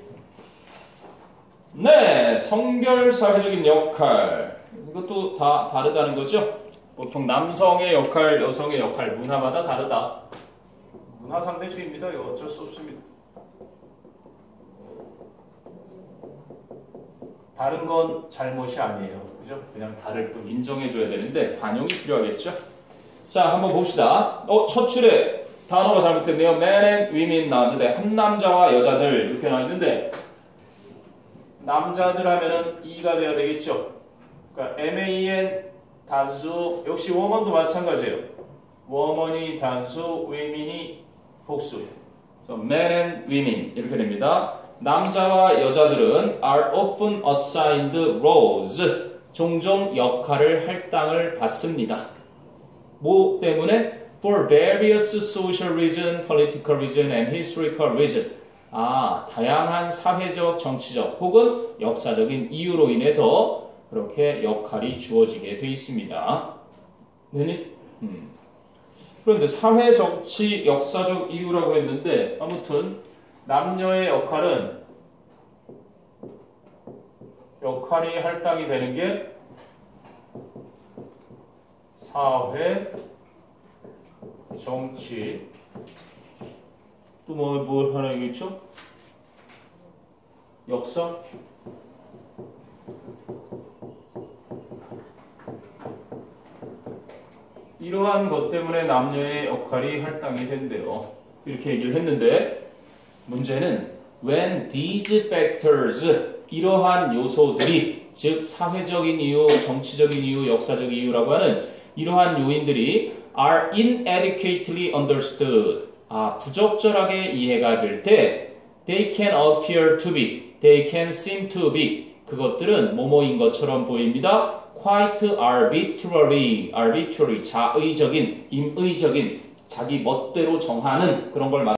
Speaker 1: 네, 성별 사회적인 역할. 이것도 다 다르다는 거죠? 보통 남성의 역할, 여성의 역할, 문화마다 다르다. 문화 상대주의입니다. 이거 어쩔 수 없습니다. 다른 건 잘못이 아니에요. 그죠? 그냥 다를 뿐 인정해줘야 되는데 관용이 필요하겠죠? 자, 한번 봅시다. 첫 줄에 단어가 잘못됐네요. men and women 나왔는데 한 남자와 여자들 이렇게 나왔는데 남자들 하면은 E가 돼야 되겠죠? 그러니까 MAN 단수, 역시 woman도 마찬가지예요. woman이 단수, women이 복수예요. 그래서 men and women 이렇게 됩니다. 남자와 여자들은 are often assigned roles, 종종 역할을 할당을 받습니다. 뭐 때문에? For various social reason, political reason, and historical reason. 다양한 사회적, 정치적 혹은 역사적인 이유로 인해서 그렇게 역할이 주어지게 돼 있습니다. 그런데 사회, 정치, 역사적 이유라고 했는데 아무튼 남녀의 역할이 할당이 되는 게 사회, 정치, 또 뭘 하나 얘기했죠? 역사? 이러한 것 때문에 남녀의 역할이 할당이 된대요. 이렇게 얘기를 했는데 문제는 when these factors, 이러한 요소들이, 즉 사회적인 이유, 정치적인 이유, 역사적 이유라고 하는 이러한 요인들이 are inadequately understood, 부적절하게 이해가 될 때 they can appear to be, they can seem to be,
Speaker 3: 그것들은 뭐뭐인 것처럼 보입니다. quite arbitrary, 자의적인, 임의적인, 자기 멋대로 정하는 그런 걸